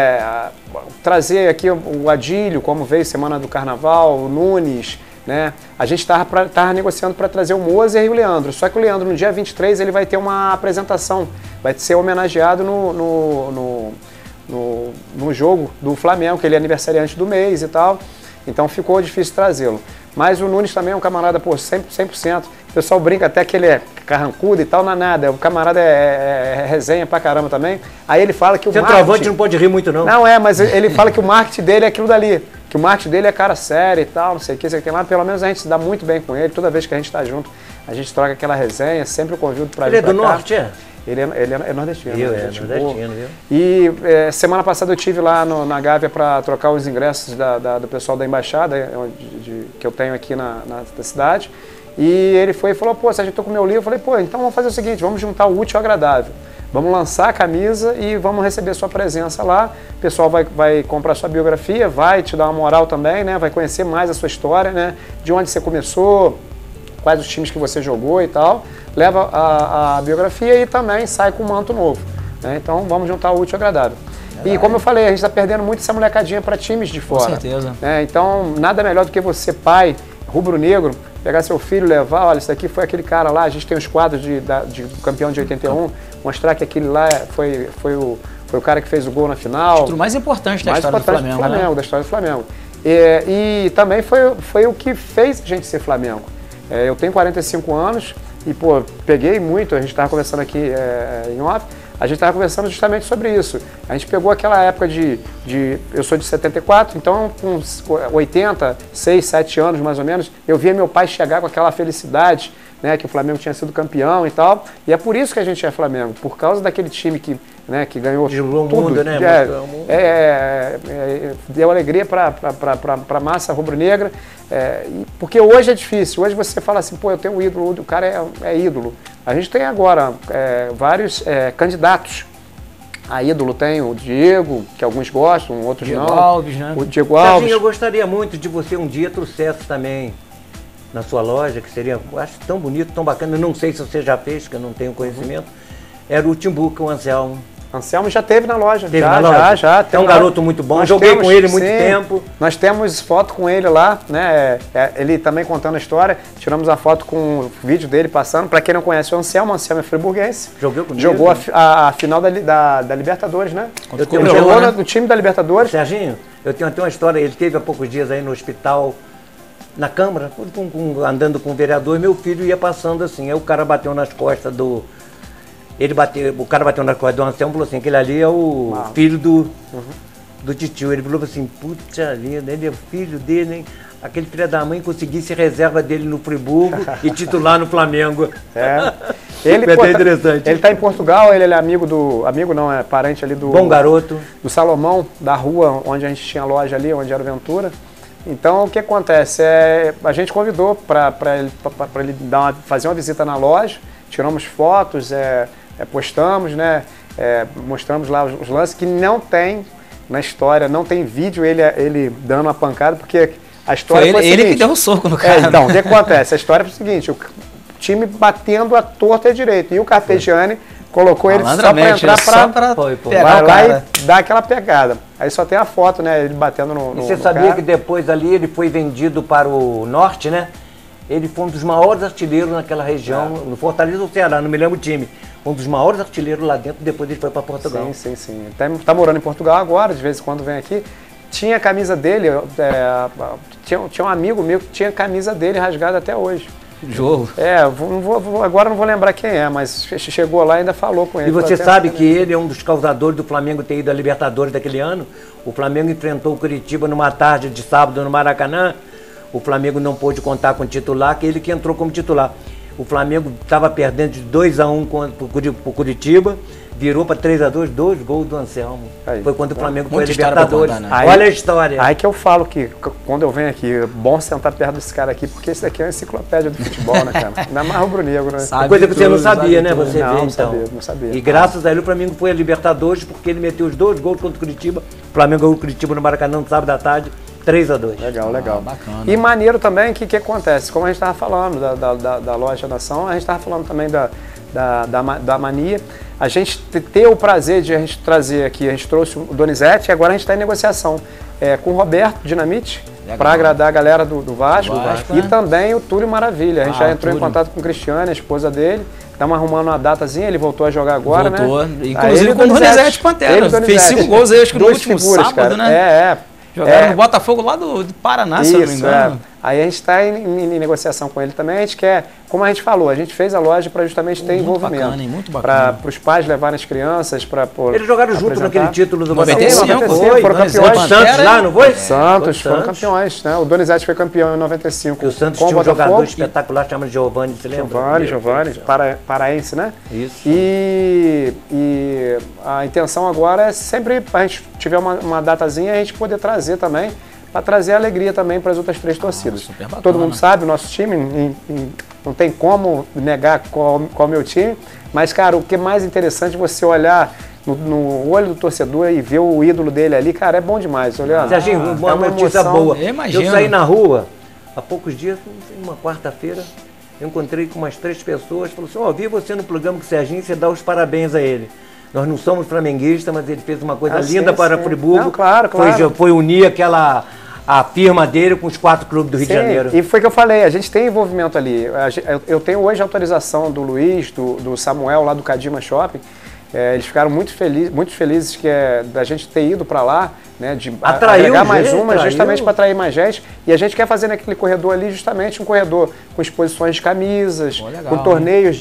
trazer aqui o Adílio, como veio semana do Carnaval, o Nunes, né? A gente estava negociando para trazer o Moser e o Leandro, só que o Leandro no dia 23 ele vai ter uma apresentação, vai ser homenageado no jogo do Flamengo, que ele é aniversariante do mês e tal, então ficou difícil trazê-lo. Mas o Nunes também é um camarada, pô, 100%. O pessoal brinca até que ele é carrancudo e tal, não é nada. O camarada é resenha pra caramba também. Aí ele fala que o marketing... Centroavante não pode rir muito, não. Não, mas ele fala que o marketing dele é aquilo dali. Que o marketing dele é cara séria e tal, não sei o que, sei o que lá. Pelo menos a gente se dá muito bem com ele. Toda vez que a gente tá junto, a gente troca aquela resenha. Sempre o convido pra vir pra cá. Ele é do norte, é? Ele é nordestino. Nordestino, viu? E semana passada eu estive lá na Gávea para trocar os ingressos do pessoal da embaixada que eu tenho aqui na cidade. E ele foi e falou, pô, você agitou com o meu livro? Eu falei, pô, então vamos fazer o seguinte, vamos juntar o útil ao agradável. Vamos lançar a camisa e vamos receber sua presença lá. O pessoal vai comprar sua biografia, vai te dar uma moral também, né? Vai conhecer mais a sua história, né? De onde você começou, quais os times que você jogou e tal. Leva a biografia e também sai com um manto novo, né? Então vamos juntar o útil ao agradável. E como eu falei, a gente está perdendo muito essa molecadinha para times de fora. Com certeza. Né? Então nada melhor do que você, pai, rubro-negro, pegar seu filho, levar, olha, isso daqui foi aquele cara lá, a gente tem os quadros do campeão de 81, mostrar que aquele lá foi o cara que fez o gol na final. O título mais importante da história do Flamengo, né? Da história do Flamengo. E também foi o que fez a gente ser Flamengo. Eu tenho 45 anos e, pô, peguei muito, a gente estava conversando aqui em off, a gente estava conversando justamente sobre isso. A gente pegou aquela época eu sou de 74, então com 86, 7 anos mais ou menos, eu via meu pai chegar com aquela felicidade, né, que o Flamengo tinha sido campeão e tal, e é por isso que a gente é Flamengo, por causa daquele time que ganhou tudo, mundo, né? Deu alegria para a massa rubro-negra, porque hoje é difícil, hoje você fala assim, pô, eu tenho um ídolo, o cara é ídolo. A gente tem agora vários candidatos a ídolo, tem o Diego, que alguns gostam, outros Diego não. Alves, né? O Diego Alves. Serginho, eu gostaria muito de você um dia trouxesse também na sua loja, que seria, eu acho tão bonito, tão bacana, eu não sei se você já fez, que eu não tenho conhecimento, era o Timbuca, o Anselmo. Anselmo já teve na loja. Já. É um garoto muito bom, joguei com ele muito tempo. Nós temos foto com ele lá, né? Ele também contando a história. Tiramos a foto com o vídeo dele passando. Para quem não conhece o Anselmo é friburguense. Jogou a final da Libertadores, né? Ele jogou no time da Libertadores. Serginho, eu tenho até uma história, ele teve há poucos dias aí no hospital, na Câmara, andando com o vereador, e meu filho ia passando assim. Aí o cara bateu nas costas do... O cara bateu na costas do Anselmo e falou assim, aquele ali é o filho do titio. Ele falou assim, puta vida, ele é o filho dele, hein? Aquele filho da mãe conseguisse reserva dele no Friburgo e titular no Flamengo. Ele é interessante. Ele está em Portugal, ele é parente ali do... Bom garoto. Do Salomão, da rua onde a gente tinha loja ali, onde era o Ventura. Então, o que acontece? A gente convidou para ele fazer uma visita na loja. tiramos fotos, postamos, né? Mostramos lá os lances que não tem na história, não tem vídeo ele dando uma pancada, porque a história foi ele que deu um soco no cara. Então, o que acontece? A história foi o seguinte, o time batendo a torta e a direita, e o Carpegiani colocou ele só para entrar para vai lá e dar aquela pegada. Aí só tem a foto, né? Ele batendo no Você sabia que depois ali ele foi vendido para o norte, né? Ele foi um dos maiores artilheiros naquela região, no Fortaleza do Ceará, não me lembro o time. Um dos maiores artilheiros lá dentro, depois ele foi para Portugal. Sim. Tá morando em Portugal agora, de vez em quando vem aqui. Tinha a camisa dele, tinha um amigo meu que tinha a camisa dele rasgada até hoje. Jogo. Agora não vou lembrar quem é, mas chegou lá e ainda falou com ele. E você sabe que ele é um dos causadores do Flamengo ter ido à Libertadores daquele ano? O Flamengo enfrentou o Curitiba numa tarde de sábado no Maracanã. O Flamengo não pôde contar com o titular, que ele que entrou como titular. O Flamengo estava perdendo de 2-1 para o Curitiba, virou para 3-2, 2 gols do Anselmo. Foi quando o Flamengo foi a Libertadores. Olha a história. Aí que eu falo que quando eu venho aqui, é bom sentar perto desse cara aqui, porque esse daqui é uma enciclopédia do futebol, né, cara? Ainda mais rubro-negro, né? Coisa que você não sabia, né? Você não, vê, não então. Não sabia. E graças a ele o Flamengo foi a Libertadores, porque ele meteu os 2 gols contra o Curitiba. O Flamengo ganhou o Curitiba no Maracanã no sábado à tarde. 3-2. Legal. Bacana. E maneiro também, que acontece? Como a gente estava falando da loja Nação, a gente estava falando também da Mania. A gente ter o prazer de a gente trazer aqui, a gente trouxe o Donizete e agora a gente está em negociação com o Roberto Dinamite, para agradar a galera do Vasco, e também o Túlio Maravilha. A gente já entrou em contato com o Cristiano, a esposa dele. Estamos arrumando uma datazinha, ele voltou a jogar agora, né? Inclusive com o Donizete Pantera. Fez 5 gols aí, acho que no último sábado, cara, né? Jogaram no Botafogo lá do Paraná, se eu não me engano. Aí a gente está em negociação com ele também. A gente quer, como a gente falou, a gente fez a loja para justamente ter envolvimento. Bacana, muito bacana. Para os pais levarem as crianças, para eles jogaram junto naquele título do Botafogo. Foram campeões. O Santos lá, não foi? Santos, foram campeões, né? O Donizete foi campeão em 95. E o Santos tinha um jogador espetacular chamado Giovanni, você lembra? Giovanni, paraense, né? Isso. E a intenção agora é sempre, a gente tiver uma datazinha, a gente poder trazer também, para trazer alegria também para as outras 3 torcidas. Todo mundo sabe, o nosso time, não tem como negar qual é o meu time, mas, cara, o que é mais interessante é você olhar no olho do torcedor e ver o ídolo dele ali, cara, é bom demais. Serginho, uma notícia boa. Eu saí na rua, há poucos dias, uma quarta-feira, eu encontrei com umas 3 pessoas, falou assim, vi você no programa com o Serginho, você dá os parabéns a ele. Nós não somos flamenguistas, mas ele fez uma coisa linda para o Friburgo. Não, claro. Foi unir a firma dele com os 4 clubes do Rio de Janeiro. E foi o que eu falei, a gente tem envolvimento ali. Eu tenho hoje a autorização do Luiz, do Samuel, lá do Cadima Shopping. Eles ficaram muito felizes da gente ter ido para lá, né, de agregar mais justamente para atrair mais gente. E a gente quer fazer naquele corredor ali justamente um corredor com exposições de camisas, com torneios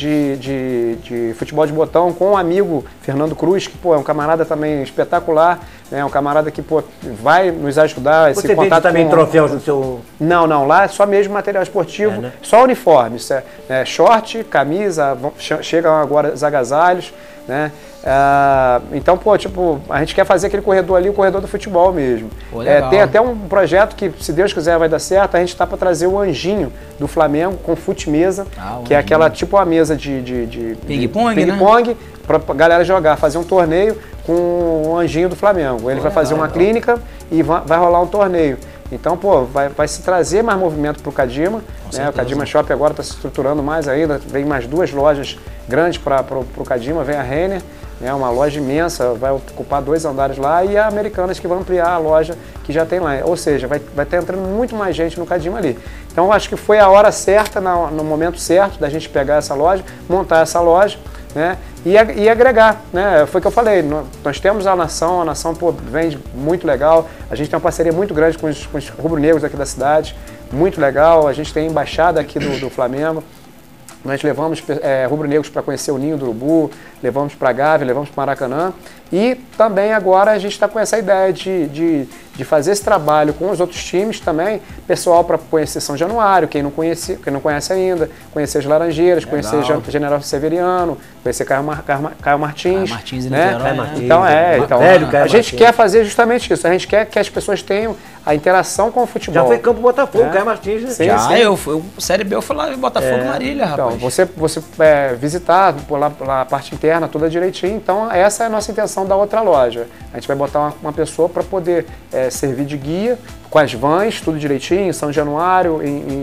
de futebol de botão, com um amigo, Fernando Cruz, que é um camarada também espetacular, né, um camarada que vai nos ajudar. Você vende também troféus no seu... Não, lá é só mesmo material esportivo, né? só uniformes, short, camisa, chegam agora os agasalhos, né? Então, a gente quer fazer aquele corredor ali, o corredor do futebol mesmo. Tem até um projeto que, se Deus quiser, vai dar certo. A gente está para trazer o anjinho do Flamengo com fute-mesa, que é aquela uma mesa de ping-pong, né? Para a galera jogar, fazer um torneio com o anjinho do Flamengo. Ele vai fazer uma clínica e vai rolar um torneio. Então, vai se trazer mais movimento para o Cadima, né? O Cadima Shopping agora está se estruturando mais ainda, vem mais 2 lojas grandes para o Cadima, vem a Renner, né? Uma loja imensa, vai ocupar 2 andares lá, e a Americanas, que vai ampliar a loja que já tem lá. Ou seja, vai estar entrando muito mais gente no Cadima ali. Então, acho que foi a hora certa, no momento certo, da gente pegar essa loja, montar essa loja, né? E agregar, né? Foi o que eu falei, nós temos a Nação vende muito legal, a gente tem uma parceria muito grande com os rubro-negros aqui da cidade, muito legal, a gente tem a embaixada aqui do Flamengo, nós levamos rubro-negros para conhecer o Ninho do Urubu, levamos para a Gávea, levamos para o Maracanã, e também agora a gente está com essa ideia de de fazer esse trabalho com os outros times também, pessoal para conhecer São Januário, quem não conhece ainda, conhecer as Laranjeiras, Legal. conhecer General Severiano, conhecer Caio Martins. Martins né? Niterói, né? Então, a gente quer fazer justamente isso, a gente quer que as pessoas tenham a interação com o futebol. Já foi Campo Botafogo, Caio Martins, né? Sim, Já, Série B eu fui lá em Botafogo, Marília, rapaz. Então, você visitar por lá a parte interna toda direitinho, então essa é a nossa intenção da outra loja. A gente vai botar uma pessoa para poder servir de guia, com as vans, tudo direitinho, em São Januário,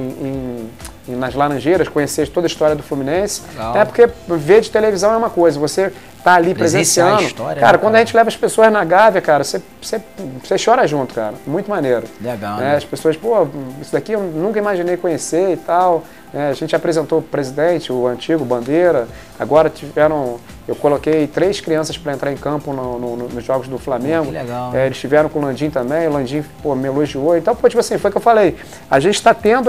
nas Laranjeiras, conhecer toda a história do Fluminense. Porque ver de televisão é uma coisa, você tá ali presenciando. História, cara, né, quando a gente leva as pessoas na Gávea, cara, você chora junto, cara. Muito maneiro. Legal, né? As pessoas, pô, isso daqui eu nunca imaginei conhecer e tal. A gente apresentou o presidente, o antigo Bandeira. Agora eu coloquei 3 crianças para entrar em campo nos jogos do Flamengo. Que legal. Eles estiveram com o Landim também, o Landim, pô, me elogiou. Então, pô, tipo assim, foi o que eu falei. A gente está tendo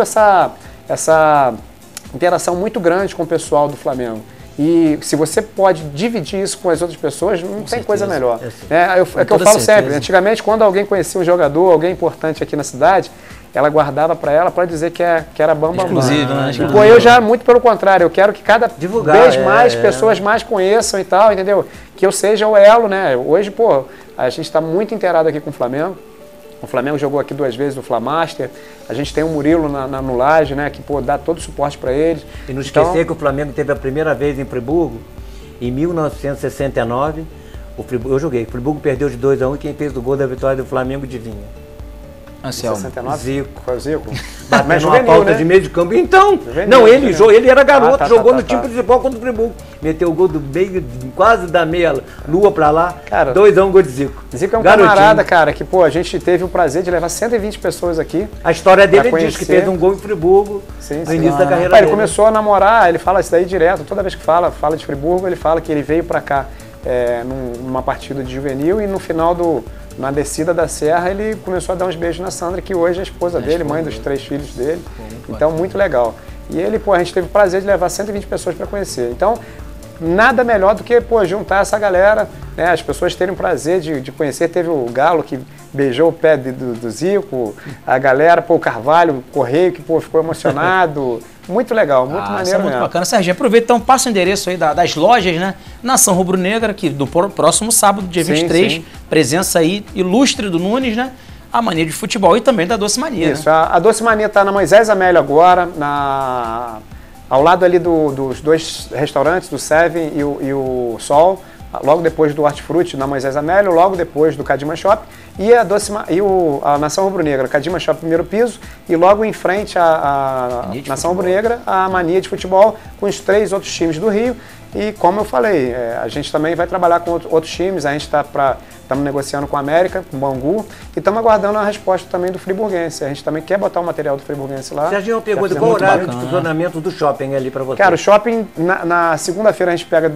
essa interação muito grande com o pessoal do Flamengo. E se você pode dividir isso com as outras pessoas, não tem coisa melhor. É que eu falo sempre, antigamente quando alguém conhecia um jogador, alguém importante aqui na cidade, ela guardava para ela para dizer que era bambam. Exclusivo, né? E pô, eu já, muito pelo contrário, eu quero que cada vez mais pessoas mais conheçam e tal, entendeu? Que eu seja o elo, né? Hoje, pô, a gente está muito inteirado aqui com o Flamengo. O Flamengo jogou aqui 2 vezes no Flamaster. A gente tem o Murilo no Laje, né? Que pô, dá todo o suporte para eles. E não esquecer que o Flamengo teve a primeira vez em Friburgo, em 1969. Eu joguei. O Friburgo perdeu de 2-1 e quem fez o gol da vitória do Flamengo, adivinha? Anselmo. 69? Zico. Foi o Zico? Batendo uma falta de meio de campo. Então, não, ele era garoto, jogou no time principal contra o Friburgo. Meteu o gol do meio, quase da meia lua pra lá. 2-1, gol de Zico. Zico é um camarada, cara, que pô, a gente teve o prazer de levar 120 pessoas aqui. A história dele diz que fez um gol em Friburgo no início da carreira dele. Ele começou a namorar, ele fala isso daí direto. Toda vez que fala de Friburgo, ele fala que ele veio pra cá numa partida de juvenil e no final na descida da serra, ele começou a dar uns beijos na Sandra, que hoje é a esposa dele, mãe dos 3 filhos dele. Então, muito legal. E ele, pô, a gente teve o prazer de levar 120 pessoas para conhecer. Então, nada melhor do que, pô, juntar essa galera, né? As pessoas terem o prazer de conhecer. Teve o Galo, que beijou o pé do Zico, a galera, pô, o Carvalho, o Correio, que, pô, ficou emocionado. Muito legal, muito maneiro isso é muito mesmo. bacana. Serginho, aproveita então, passa o endereço aí das lojas, né? Nação Rubro-Negra, que do próximo sábado, dia 23, presença aí ilustre do Nunes, né? A Mania de Futebol e também da Doce Mania. Isso, né? A Doce Mania está na Moisés Amélio agora, ao lado ali dos 2 restaurantes, do Seven e o Sol, logo depois do Hortifruti na Moisés Amélio, logo depois do Cadima Shop, e a Nação Rubro-Negra, Cadima Shop primeiro piso, e logo em frente a Nação Rubro-Negra, a Mania de Futebol, com os 3 outros times do Rio. E como eu falei, a gente também vai trabalhar com outros times, a gente estamos negociando com a América, com o Bangu, e estamos aguardando a resposta também do Friburguense. A gente também quer botar o material do Friburguense lá. Serginho, uma pergunta, qual o horário de funcionamento do shopping ali para você? Cara, o shopping, na segunda-feira a gente pega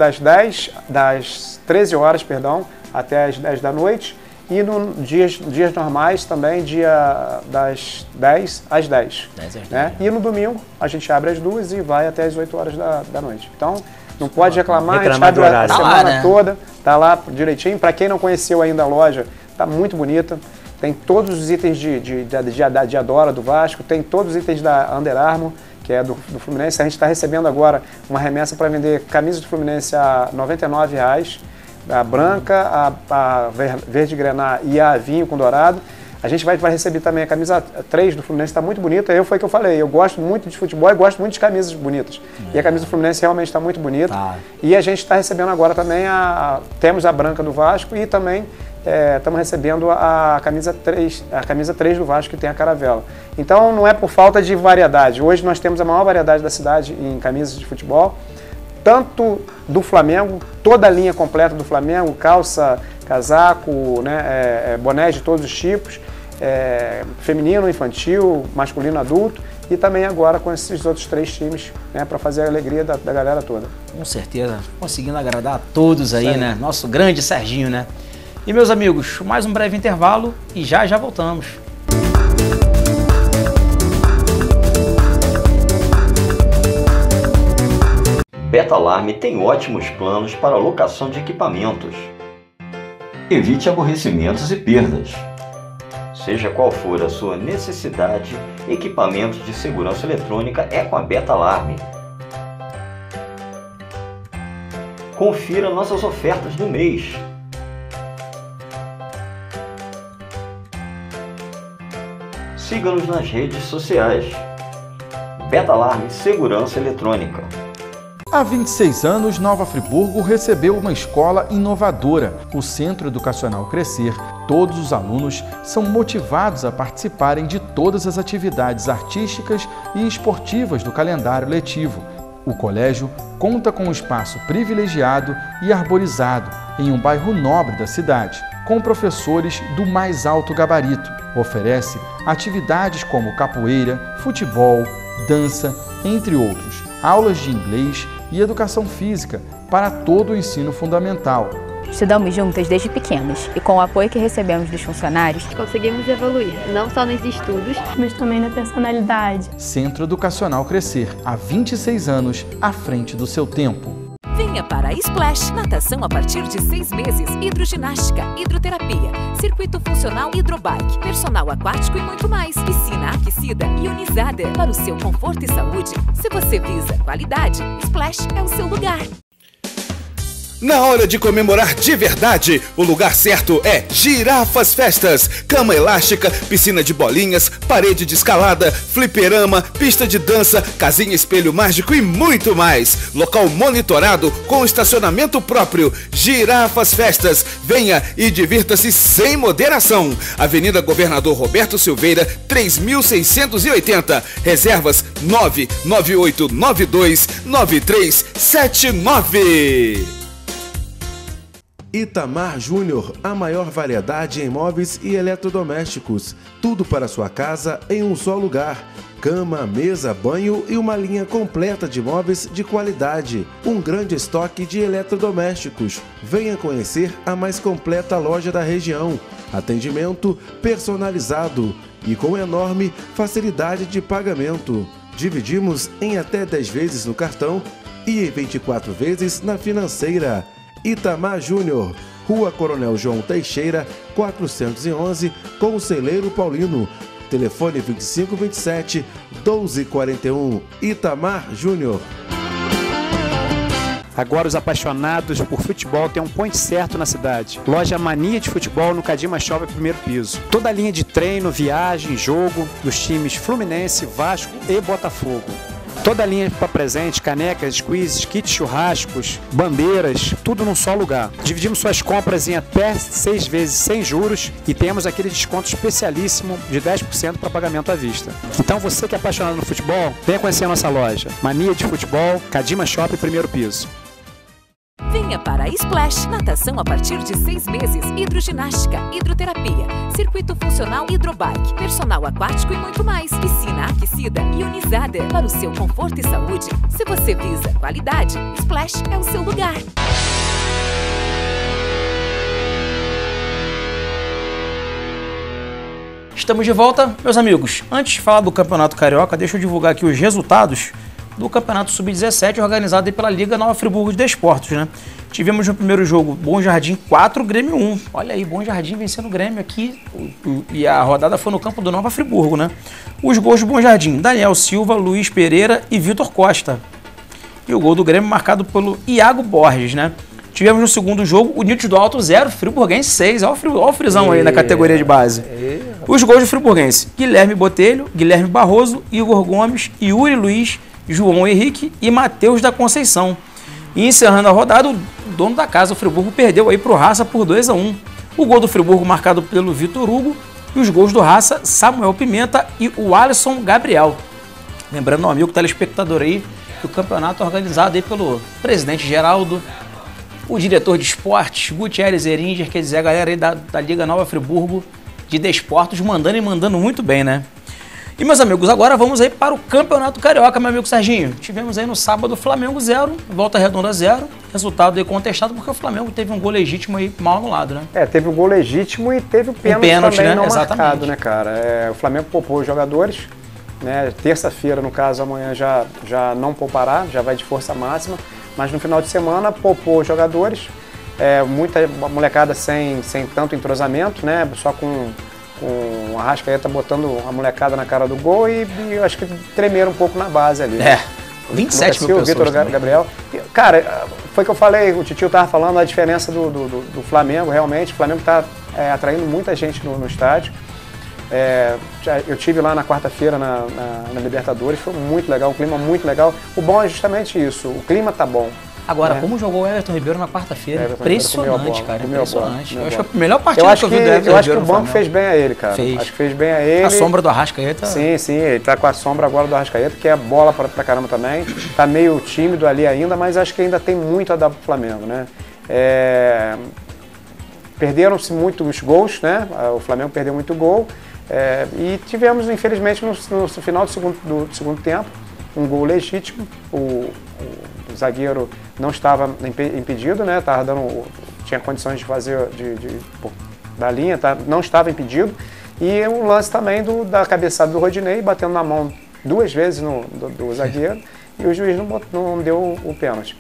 das 13 horas, até as 10 da noite, e nos dias normais também, das 10 às 10. Né? E no domingo a gente abre às 2 e vai até as 8 horas da noite. Então, não pode reclamar, a gente abre a semana toda, tá lá direitinho. Para quem não conheceu ainda a loja, tá muito bonita. Tem todos os itens de Adora, do Vasco, tem todos os itens da Under Armour, que é do Fluminense. A gente está recebendo agora uma remessa para vender camisas do Fluminense a R$ 99,00, a branca, a verde grená e a vinho com dourado. A gente vai receber também a camisa 3 do Fluminense, está muito bonita. Foi o que eu falei, eu gosto muito de futebol e gosto muito de camisas bonitas. E a camisa do Fluminense realmente está muito bonita. E a gente está recebendo agora também, temos a branca do Vasco e também estamos recebendo a camisa 3 do Vasco, que tem a caravela. Então não é por falta de variedade. Hoje nós temos a maior variedade da cidade em camisas de futebol, tanto do Flamengo, toda a linha completa do Flamengo, calça, casaco, né, bonés de todos os tipos, feminino, infantil, masculino, adulto, e também agora com esses outros 3 times, né, para fazer a alegria da galera toda. Com certeza, conseguindo agradar a todos aí, né? Nosso grande Serginho, né? E meus amigos, mais um breve intervalo e já voltamos. Betalarme tem ótimos planos para a locação de equipamentos. Evite aborrecimentos e perdas. Seja qual for a sua necessidade, equipamentos de segurança eletrônica é com a Beta Alarme. Confira nossas ofertas do mês. Siga-nos nas redes sociais. Beta Alarme Segurança Eletrônica. Há 26 anos, Nova Friburgo recebeu uma escola inovadora, o Centro Educacional Crescer. Todos os alunos são motivados a participarem de todas as atividades artísticas e esportivas do calendário letivo. O colégio conta com um espaço privilegiado e arborizado em um bairro nobre da cidade, com professores do mais alto gabarito. Oferece atividades como capoeira, futebol, dança, entre outros, aulas de inglês e educação física para todo o ensino fundamental. Estudamos juntas desde pequenas e com o apoio que recebemos dos funcionários, conseguimos evoluir, não só nos estudos, mas também na personalidade. Centro Educacional Crescer, há 26 anos, à frente do seu tempo. Venha para a Splash, natação a partir de 6 meses, hidroginástica, hidroterapia, circuito funcional hidrobike, personal aquático e muito mais. Piscina aquecida e ionizada para o seu conforto e saúde. Se você visa qualidade, Splash é o seu lugar. Na hora de comemorar de verdade, o lugar certo é Girafas Festas. Cama elástica, piscina de bolinhas, parede de escalada, fliperama, pista de dança, casinha espelho mágico e muito mais. Local monitorado com estacionamento próprio. Girafas Festas. Venha e divirta-se sem moderação. Avenida Governador Roberto Silveira, 3680. Reservas 998929379. Itamar Júnior, a maior variedade em móveis e eletrodomésticos. Tudo para sua casa em um só lugar. Cama, mesa, banho e uma linha completa de móveis de qualidade. Um grande estoque de eletrodomésticos. Venha conhecer a mais completa loja da região. Atendimento personalizado e com enorme facilidade de pagamento. Dividimos em até 10 vezes no cartão e em 24 vezes na financeira. Itamar Júnior, Rua Coronel João Teixeira, 411, Conselheiro Paulino. Telefone 2527-1241. Itamar Júnior. Agora os apaixonados por futebol têm um ponto certo na cidade. Loja Mania de Futebol no Cadima Shopping, primeiro piso. Toda a linha de treino, viagem, jogo dos times Fluminense, Vasco e Botafogo. Toda a linha para presente, canecas, squeezes, kits churrascos, bandeiras, tudo num só lugar. Dividimos suas compras em até 6 vezes sem juros e temos aquele desconto especialíssimo de 10% para pagamento à vista. Então você que é apaixonado no futebol, venha conhecer a nossa loja. Mania de Futebol, Cadima Shopping, primeiro piso. Venha para a Splash, natação a partir de 6 meses, hidroginástica, hidroterapia, circuito funcional hidrobike, personal aquático e muito mais. Piscina aquecida e ionizada para o seu conforto e saúde. Se você visa qualidade, Splash é o seu lugar. Estamos de volta, meus amigos. Antes de falar do Campeonato Carioca, deixa eu divulgar aqui os resultados do Campeonato Sub-17, organizado aí pela Liga Nova Friburgo de Desportos, né? Tivemos no primeiro jogo Bom Jardim 4, Grêmio 1. Olha aí, Bom Jardim vencendo o Grêmio aqui. E a rodada foi no campo do Nova Friburgo, né? Os gols do Bom Jardim: Daniel Silva, Luiz Pereira e Vitor Costa. E o gol do Grêmio marcado pelo Iago Borges, né? Tivemos no segundo jogo o Nítido Alto 0, Friburguense 6. Olha o frisão aí na categoria de base. Os gols do Friburguense: Guilherme Botelho, Guilherme Barroso, Igor Gomes, Yuri Luiz, João Henrique e Matheus da Conceição. E encerrando a rodada, o dono da casa, o Friburgo, perdeu aí para o Raça por 2-1. O gol do Friburgo marcado pelo Vitor Hugo e os gols do Raça, Samuel Pimenta e o Alisson Gabriel. Lembrando ao amigo telespectador aí que o campeonato é organizado aí pelo presidente Geraldo, o diretor de esportes, Gutierrez Eringer, quer dizer, a galera aí da Liga Nova Friburgo de Desportos mandando e mandando muito bem, né? E, meus amigos, agora vamos aí para o Campeonato Carioca, meu amigo Serginho. Tivemos aí no sábado Flamengo 0, Volta Redonda 0. Resultado aí contestado porque o Flamengo teve um gol legítimo aí mal anulado, né? Teve o gol legítimo e teve o pênalti também, né? Não Exatamente. Marcado, né, cara? O Flamengo poupou os jogadores, né? Terça-feira, no caso, amanhã já não poupará, já vai de força máxima. Mas no final de semana poupou os jogadores, muita molecada sem tanto entrosamento, né? Só com com o Arrascaeta botando a molecada na cara do gol e eu acho que tremeram um pouco na base ali. 27 mil pessoas. Vitor Gabriel. Cara, foi que eu falei, o Titio estava falando a diferença do Flamengo, realmente. O Flamengo está atraindo muita gente no estádio. Eu tive lá na quarta-feira na Libertadores, foi muito legal, um clima muito legal. O bom é justamente isso, o clima tá bom. Agora, como jogou o Everton Ribeiro na quarta-feira? Impressionante, cara, impressionante. Eu acho que a melhor partida que eu vi do Everton Ribeiro. Eu acho que o banco fez bem a ele, cara. Acho que fez bem a ele. A sombra do Arrascaeta. Sim, ele tá com a sombra agora do Arrascaeta, que é bola pra caramba também. Tá meio tímido ali ainda, mas acho que ainda tem muito a dar pro Flamengo, né? Perderam-se muitos gols, né? O Flamengo perdeu muito gol. E tivemos, infelizmente, no final do segundo tempo, um gol legítimo. O zagueiro não estava impedido, né? Tinha condições de fazer da linha, não estava impedido. E o lance também da cabeçada do Rodinei, batendo na mão 2 vezes do zagueiro, e o juiz não deu o pênalti.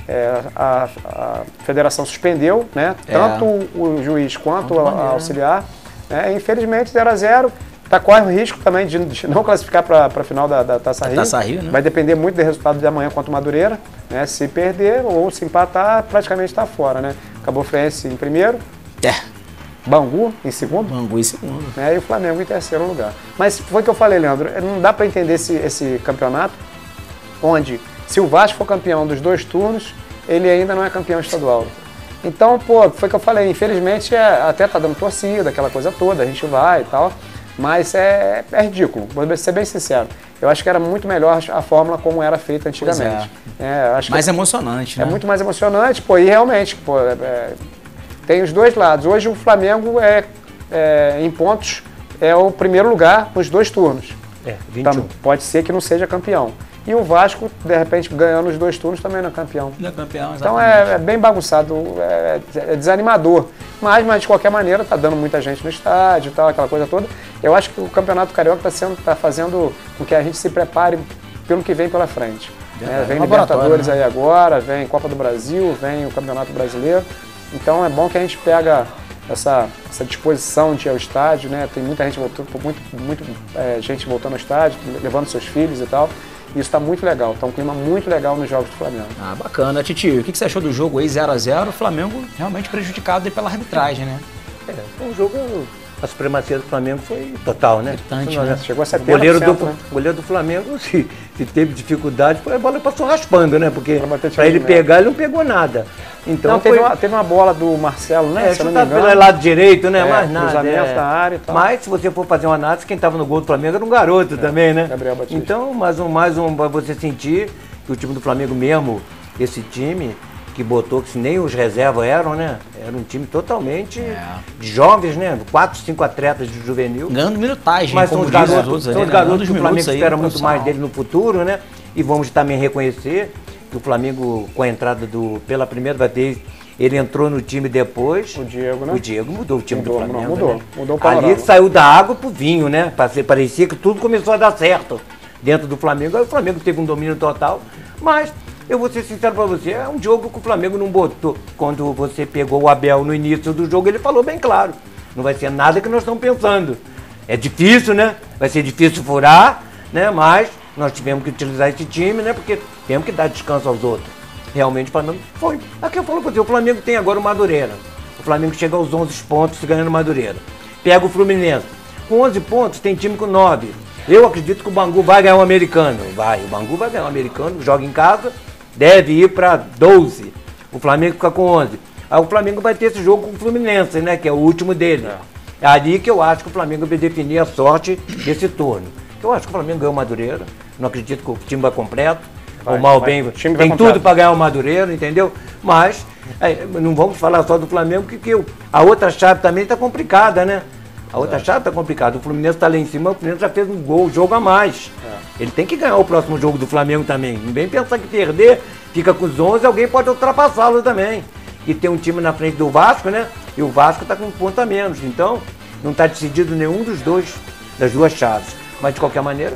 A federação suspendeu, né? Tanto o juiz quanto a auxiliar. Infelizmente, 0-0. Corre o risco também de não classificar para a final da Taça Rio. Né? Vai depender muito do resultado de amanhã contra o Madureira. Né? Se perder ou se empatar, praticamente está fora. Né? Cabo Friense em primeiro. Bangu em segundo. E o Flamengo em terceiro lugar. Mas foi o que eu falei, Leandro. Não dá para entender esse campeonato onde, se o Vasco for campeão dos 2 turnos, ele ainda não é campeão estadual. Então, foi o que eu falei. Infelizmente, até tá dando torcida, aquela coisa toda. A gente vai e tal. Mas é ridículo, vou ser bem sincero. Eu acho que era muito melhor a fórmula como era feita antigamente. Mais emocionante, né? É muito mais emocionante, e realmente, tem os dois lados. Hoje o Flamengo em pontos, é o primeiro lugar nos 2 turnos. 21. Então, pode ser que não seja campeão. E o Vasco, de repente, ganhando os 2 turnos, também não é campeão. Não é campeão, exatamente. Então é bem bagunçado, é desanimador. Mas de qualquer maneira, tá dando muita gente no estádio e tal, aquela coisa toda. Eu acho que o Campeonato Carioca tá fazendo com que a gente se prepare pelo que vem pela frente. Vem Libertadores aí agora, vem Copa do Brasil, vem o Campeonato Brasileiro. Então é bom que a gente pega essa disposição de ir ao estádio, né? Tem muita gente voltando, gente voltando ao estádio, levando seus filhos e tal. Isso está muito legal, está um clima muito legal nos jogos do Flamengo. Bacana. Titio, o que você achou do jogo aí, 0-0? O Flamengo realmente prejudicado aí pela arbitragem, né? Foi um jogo, a supremacia do Flamengo foi total, né? Chegou a 70%. O goleiro do Flamengo, se teve dificuldade, a bola passou raspando, né? Porque para ele pegar, ele não pegou nada. Então, teve uma bola do Marcelo, né? Chutado pelo lado direito, né? Mais nada. Cruzamento da área e tal. Mas se você for fazer uma análise, quem estava no gol do Flamengo era um garoto também, né? Gabriel Batista. Então, mais um para você sentir que o time do Flamengo mesmo, esse time que botou, que nem os reservas eram, né? Era um time totalmente de jovens, né? 4, 5 atletas de juvenil. Ganhando minutagem, mas são os garotos que o Flamengo espera muito mais dele no futuro, né? E vamos também reconhecer que o Flamengo, com a entrada pela primeira vez, ele entrou no time depois. O Diego, né? O Diego mudou o time do Flamengo. Mudou o panorama. Ali saiu da água pro vinho, né? Parecia que tudo começou a dar certo dentro do Flamengo. Aí o Flamengo teve um domínio total, mas eu vou ser sincero para você, é um jogo que o Flamengo não botou. Quando você pegou o Abel no início do jogo, ele falou bem claro, não vai ser nada que nós estamos pensando. É difícil, né? Vai ser difícil furar, né? Mas nós tivemos que utilizar esse time, né? Porque temos que dar descanso aos outros. Realmente o Flamengo foi. Aqui eu falo para você, o Flamengo tem agora o Madureira. O Flamengo chega aos 11 pontos ganhando o Madureira. Pega o Fluminense. Com 11 pontos tem time com 9. Eu acredito que o Bangu vai ganhar um americano. O Bangu vai ganhar um americano, joga em casa, deve ir para 12. O Flamengo fica com 11. Aí o Flamengo vai ter esse jogo com o Fluminense, né? Que é o último dele. É ali que eu acho que o Flamengo vai definir a sorte desse turno. Eu acho que o Flamengo ganhou o Madureira. Não acredito que o time vai completo. O mal bem, tem tudo para ganhar o Madureira, entendeu? Mas não vamos falar só do Flamengo, porque a outra chave também está complicada, né? A outra chave está complicada. O Fluminense está lá em cima, o Fluminense já fez um jogo a mais. Ele tem que ganhar o próximo jogo do Flamengo também. Não vem pensar que perder, fica com os 11, alguém pode ultrapassá-lo também. E tem um time na frente do Vasco, né? E o Vasco está com um ponto a menos. Então, não está decidido nenhum das duas chaves. Mas, de qualquer maneira,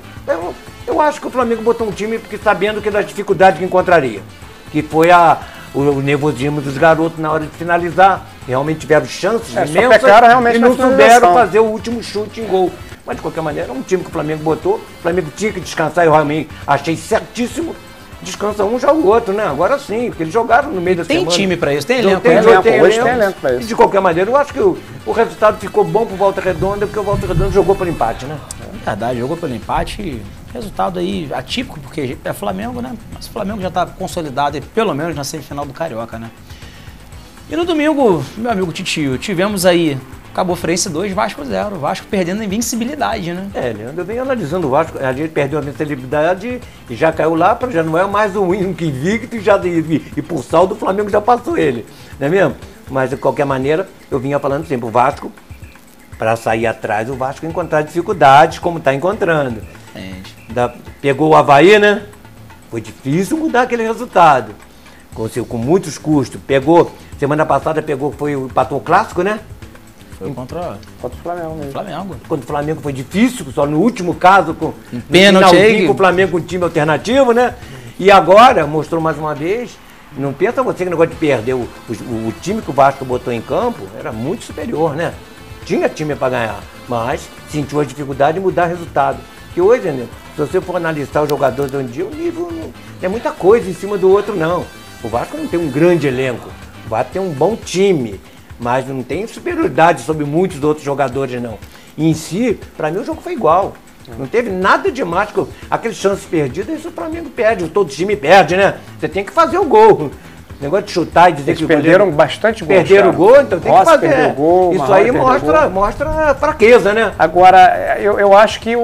eu acho que o Flamengo botou um time porque sabendo que das dificuldades que encontraria. Que foi o nervosismo dos garotos na hora de finalizar. realmente tiveram chances só imensas pecaram realmente e não na souberam finalização. fazer o último chute em gol. Mas de qualquer maneira, é um time que o Flamengo botou, o Flamengo tinha que descansar, eu realmente achei certíssimo. Descansa um, joga o outro, né? Agora sim, porque eles jogaram no meio da semana. Tem time pra isso, tem elenco. Hoje tem elenco pra isso. E de qualquer maneira, eu acho que o resultado ficou bom pro Volta Redonda, porque o Volta Redonda jogou por empate, né? É verdade, jogou pelo empate, resultado aí atípico, porque é Flamengo, né? Mas o Flamengo já tá consolidado, pelo menos na semifinal do Carioca, né? E no domingo, meu amigo Titio, tivemos aí Cabo Friense 2, Vasco 0. Vasco perdendo a invencibilidade, né? Leandro, eu venho analisando o Vasco, a gente perdeu a invencibilidade e já caiu lá, já não é mais um invicto e por saldo o Flamengo já passou ele, não é mesmo? Mas de qualquer maneira, eu vinha falando sempre, o Vasco, para sair atrás, o Vasco encontrar dificuldades, como está encontrando. Pegou o Avaí, né? Foi difícil mudar aquele resultado, com muitos custos. Semana passada empatou o Clássico, né? Foi contra o Flamengo mesmo. Contra o Flamengo foi difícil, só no último caso, com pênalti aí, com o Flamengo com um time alternativo, né? E agora, mostrou mais uma vez, não pensa você que o negócio de perder o time que o Vasco botou em campo era muito superior, né? Tinha time para ganhar, mas sentiu a dificuldade de mudar resultado. Que hoje, né, se você for analisar os jogadores de um dia, o nível não é muita coisa em cima do outro, não. O Vasco não tem um grande elenco, o Vasco tem um bom time, mas não tem superioridade sobre muitos outros jogadores, não. E em si, para mim, o jogo foi igual. Não teve nada demais. Aquelas chances perdidas, isso o Flamengo perde, todo time perde, né? Você tem que fazer o gol. O negócio de chutar e dizer Eles que perderam bastante gols. Perderam o gol, então tem que fazer. Perdeu o gol, isso aí mostra fraqueza, né? Agora, eu acho que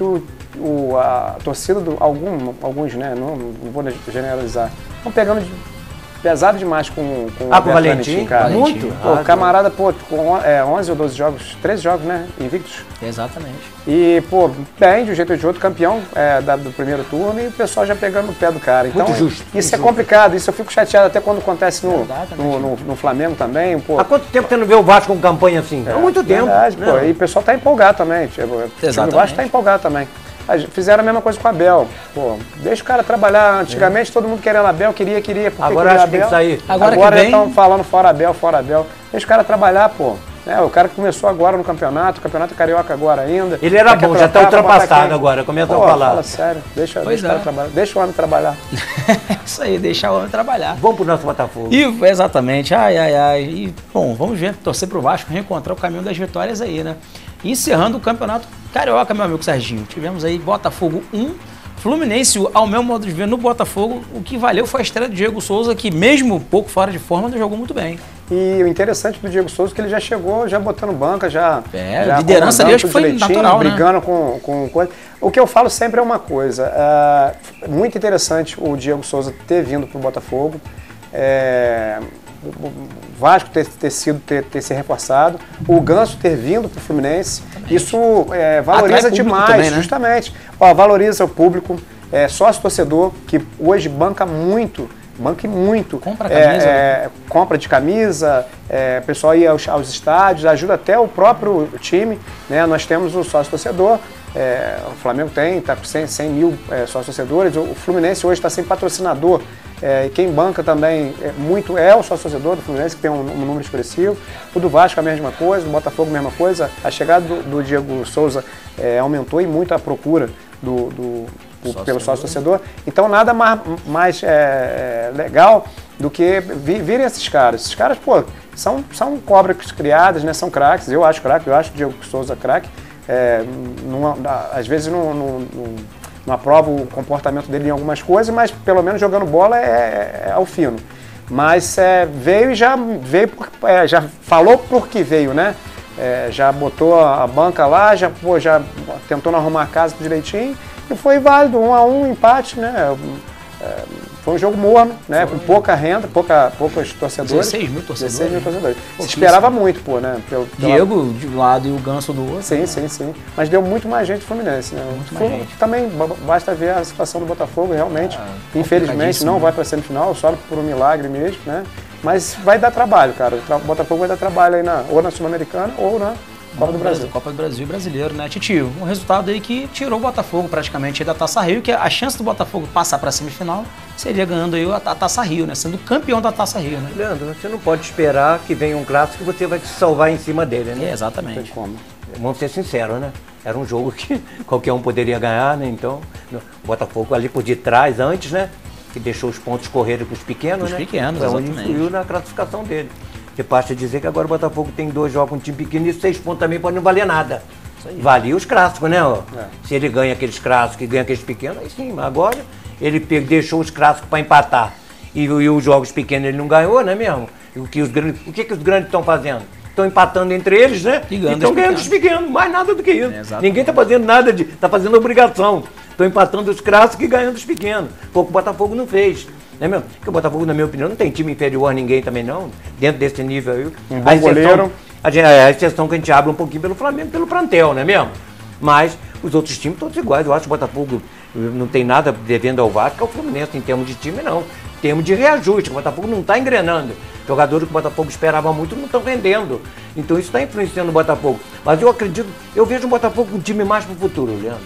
a torcida, alguns, né? Não vou generalizar, estão pegando pesado demais com o Valentim, cara. Muito. O camarada, com 11 ou 12 jogos, 13 jogos, né? Invictos. Exatamente. E, bem, de um jeito ou de outro, campeão do primeiro turno e o pessoal já pegando o pé do cara. Então, muito justo. Isso é complicado, isso eu fico chateado até quando acontece no Flamengo também. Pô. Há quanto tempo você não vê o Vasco com campanha assim? Há muito tempo. Verdade, né? E o pessoal tá empolgado também. O Vasco tá empolgado também. Fizeram a mesma coisa com o Abel. Pô, deixa o cara trabalhar. Antigamente todo mundo queria Abel, queria. Agora acho que tem que sair. Agora já estão falando fora Abel. Deixa o cara trabalhar, pô. O cara que começou agora no campeonato Carioca agora ainda. Ele era bom, já está ultrapassado agora, começa a falar. Fala sério, deixa o cara trabalhar. Deixa o homem trabalhar. Isso aí, deixar o homem trabalhar. Vamos pro nosso Botafogo. Exatamente. E, bom, vamos ver, torcer pro Vasco reencontrar o caminho das vitórias aí, né? E encerrando o campeonato Carioca, meu amigo Serginho. Tivemos aí Botafogo 1, Fluminense, ao meu modo de ver, no Botafogo, o que valeu foi a estreia do Diego Souza, que mesmo um pouco fora de forma, jogou muito bem. E o interessante do Diego Souza é que ele já chegou, já botando banca, já liderança ali, acho que foi natural, brigando, né? com coisa. O que eu falo sempre é uma coisa, muito interessante o Diego Souza ter vindo para o Botafogo, o Vasco ter se reforçado, o Ganso ter vindo para o Fluminense, isso valoriza demais, também, né? Justamente. Valoriza o público, sócio-torcedor, que hoje banca muito. Compra camisa. Compra de camisa, o pessoal ir aos estádios, ajuda até o próprio time, né? Nós temos o sócio-torcedor, o Flamengo está com 100 mil sócios-torcedores, o Fluminense hoje está sem patrocinador, e quem banca também muito é o sócio-torcedor do Fluminense, que tem um número expressivo, o do Vasco a mesma coisa, do Botafogo a mesma coisa, a chegada do Diego Souza aumentou e muito a procura pelo sócio-torcedor. Então nada mais legal do que virem esses caras. Esses caras, pô, são cobras criadas, né? São craques. Eu acho craque, eu acho o Diego Souza craque. Às vezes não aprovo o comportamento dele em algumas coisas, mas pelo menos jogando bola é ao fino. Mas veio e já falou por que veio, né? Já botou a banca lá, já tentou arrumar a casa direitinho. E foi válido, 1-1, empate, né? Foi um jogo morno, né? Com pouca renda, poucos torcedores. 16 mil torcedores. 16 mil torcedores. Se esperava muito, pô, né? Diego de um lado e o Ganso do outro. Sim. Mas deu muito mais gente Fluminense, né? Muito mais gente. Também basta ver a situação do Botafogo, realmente. Infelizmente não vai para a semifinal, só por um milagre mesmo, né? Mas vai dar trabalho, cara. O Botafogo vai dar trabalho aí ou na Sul-Americana ou Copa do Brasil. Copa do Brasil brasileiro, né, Titio? Um resultado aí que tirou o Botafogo praticamente da Taça Rio, que a chance do Botafogo passar para a semifinal seria ganhando aí a Taça Rio, né? Sendo campeão da Taça Rio, né? Leandro, você não pode esperar que venha um clássico que você vai se salvar em cima dele, né? Exatamente. Não tem como. Vamos ser sinceros, né? Era um jogo que qualquer um poderia ganhar, né? Então, o Botafogo ali por detrás, antes, né? Que deixou os pontos correrem com os pequenos, Os né? pequenos, Então, exatamente. influiu na classificação dele. Porque basta dizer que agora o Botafogo tem 2 jogos com um time pequeno e 6 pontos também pode não valer nada. Valia os clássicos, né? Ó. Se ele ganha aqueles clássicos e ganha aqueles pequenos, aí sim, mas agora ele deixou os clássicos para empatar. E os jogos pequenos ele não ganhou, né mesmo? O que os grandes estão fazendo? Estão empatando entre eles, né? E estão ganhando os pequenos, mais nada do que isso. Ninguém está fazendo nada está fazendo obrigação. Estão empatando os clássicos e ganhando os pequenos. Foi o que o Botafogo não fez. Não é mesmo? Porque o Botafogo, na minha opinião, não tem time inferior a ninguém também, não. Dentro desse nível aí. Um bom goleiro. A exceção que a gente abre um pouquinho pelo Flamengo, pelo plantel, não é mesmo? Mas os outros times todos iguais. Eu acho que o Botafogo não tem nada devendo ao Vasco, ao Fluminense, em termos de time, não. Em termos de reajuste, o Botafogo não está engrenando. Jogadores que o Botafogo esperava muito não estão rendendo. Então isso está influenciando o Botafogo. Mas eu acredito, eu vejo o Botafogo um time mais para o futuro, Leandro.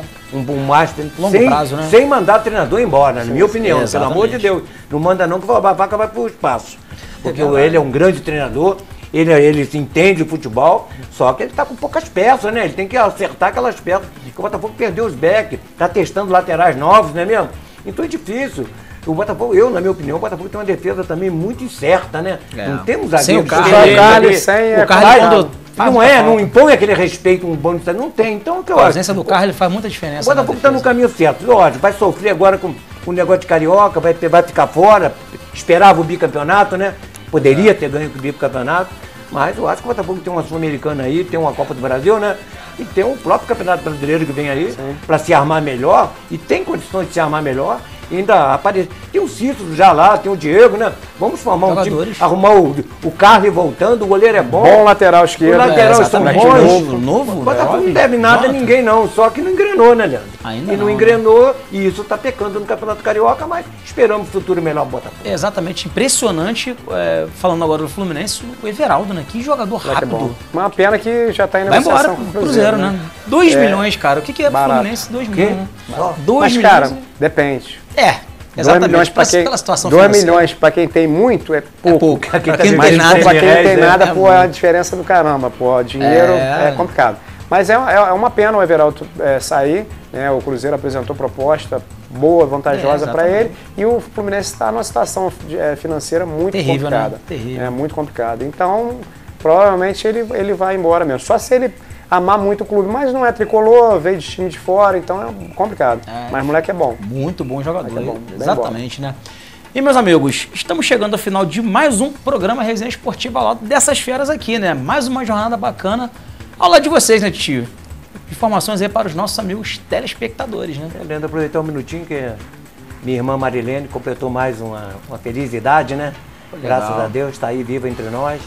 Um mais longo prazo, né? Sem mandar treinador embora, na minha opinião. Pelo amor de Deus. Não manda não, que a vaca vai para o espaço. Porque ele é um grande treinador. Ele entende o futebol, só que ele está com poucas peças, né? Ele tem que acertar aquelas peças. Porque o Botafogo perdeu os backs, está testando laterais novos, não é mesmo? Então é difícil. O Botafogo, na minha opinião, o Botafogo tem uma defesa também muito incerta, né? Não temos zagueiro. Sem o Carlos, o Carlos não impõe aquele respeito, um bom de não tem. Então, a presença do Carlos faz muita diferença. O Botafogo está no caminho certo. Lógico, vai sofrer agora com o negócio de Carioca, vai ficar fora, esperava o bicampeonato, né? Poderia ter ganho o bicampeonato, mas eu acho que o Botafogo tem uma Sul-Americana aí, tem uma Copa do Brasil, né? E tem o próprio Campeonato Brasileiro que vem aí para se armar melhor, e tem condições de se armar melhor. E ainda aparece. Tem o Cícero já lá, tem o Diego, né? Vamos formar um time, arrumar o Carlos voltando, o goleiro é bom. Bom lateral esquerdo. Os laterais são bons. Novo, o Botafogo não deve nada a ninguém, não. Só que não engrenou, né, Leandro? Ainda não engrenou, e isso está pecando no Campeonato Carioca, mas esperamos o futuro melhor do Botafogo. É exatamente impressionante, falando agora do Fluminense, o Everaldo, né? Que jogador rápido. Uma pena que já está em negociação. Vai embora pro Cruzeiro, né? 2 milhões, cara. O que é pro Fluminense? 2 milhões, né? 2 milhões. Cara, depende. Exatamente. 2 milhões para quem, pela situação 2 milhões para quem tem muito é pouco. Pra quem não mas tem nada, para quem não tem nada, pô, é a diferença do caramba. Pô, dinheiro é complicado. Mas é uma pena o Everaldo sair, né? O Cruzeiro apresentou proposta boa, vantajosa para ele, e o Fluminense está numa situação financeira muito complicada. Né? Terrível. É muito complicada. Então, provavelmente ele vai embora mesmo. Só se ele amar muito o clube, mas não é tricolor, veio de time de fora, então é complicado. Mas o moleque é bom. Muito bom jogador. É bom, exatamente, né? E, meus amigos, estamos chegando ao final de mais um programa Resenha Esportiva ao lado dessas feras aqui, né? Mais uma jornada bacana ao lado de vocês, né, tio? Informações aí para os nossos amigos telespectadores, né? Leandro, aproveitar um minutinho que minha irmã Marilene completou mais uma feliz idade, né? Legal. Graças a Deus, está aí viva entre nós.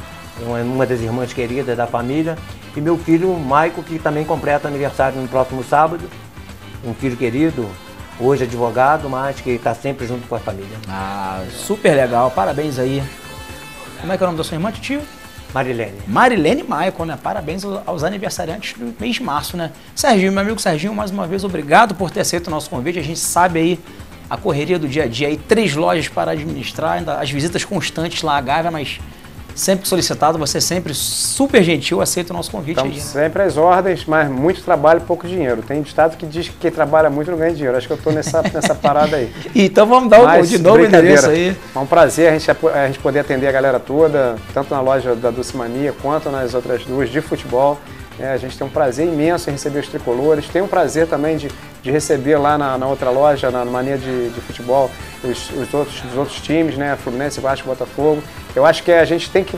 Uma das irmãs queridas da família. E meu filho, Maico, que também completa aniversário no próximo sábado. Um filho querido, hoje advogado, mas que está sempre junto com a família. Ah, super legal. Parabéns aí. Como é que é o nome da sua irmã, tio? Marilene. Marilene Maicon, né? Parabéns aos aniversariantes do mês de março, né? Serginho, meu amigo Serginho, mais uma vez, obrigado por ter aceito o nosso convite. A gente sabe aí a correria do dia a dia, aí 3 lojas para administrar, ainda as visitas constantes lá à Gávea, mas sempre solicitado, você sempre super gentil, aceita o nosso convite. Então, sempre as ordens, mas muito trabalho e pouco dinheiro. Tem ditado que diz que quem trabalha muito não ganha dinheiro. Acho que eu estou nessa parada aí. Então vamos dar de novo o endereço aí. É um prazer a gente poder atender a galera toda, tanto na loja da Doce Mania quanto nas outras duas de futebol. A gente tem um prazer imenso em receber os tricolores, tem um prazer também de receber lá na outra loja, na Mania de futebol, os outros times, né? Fluminense, Vasco, Botafogo. Eu acho que a gente tem que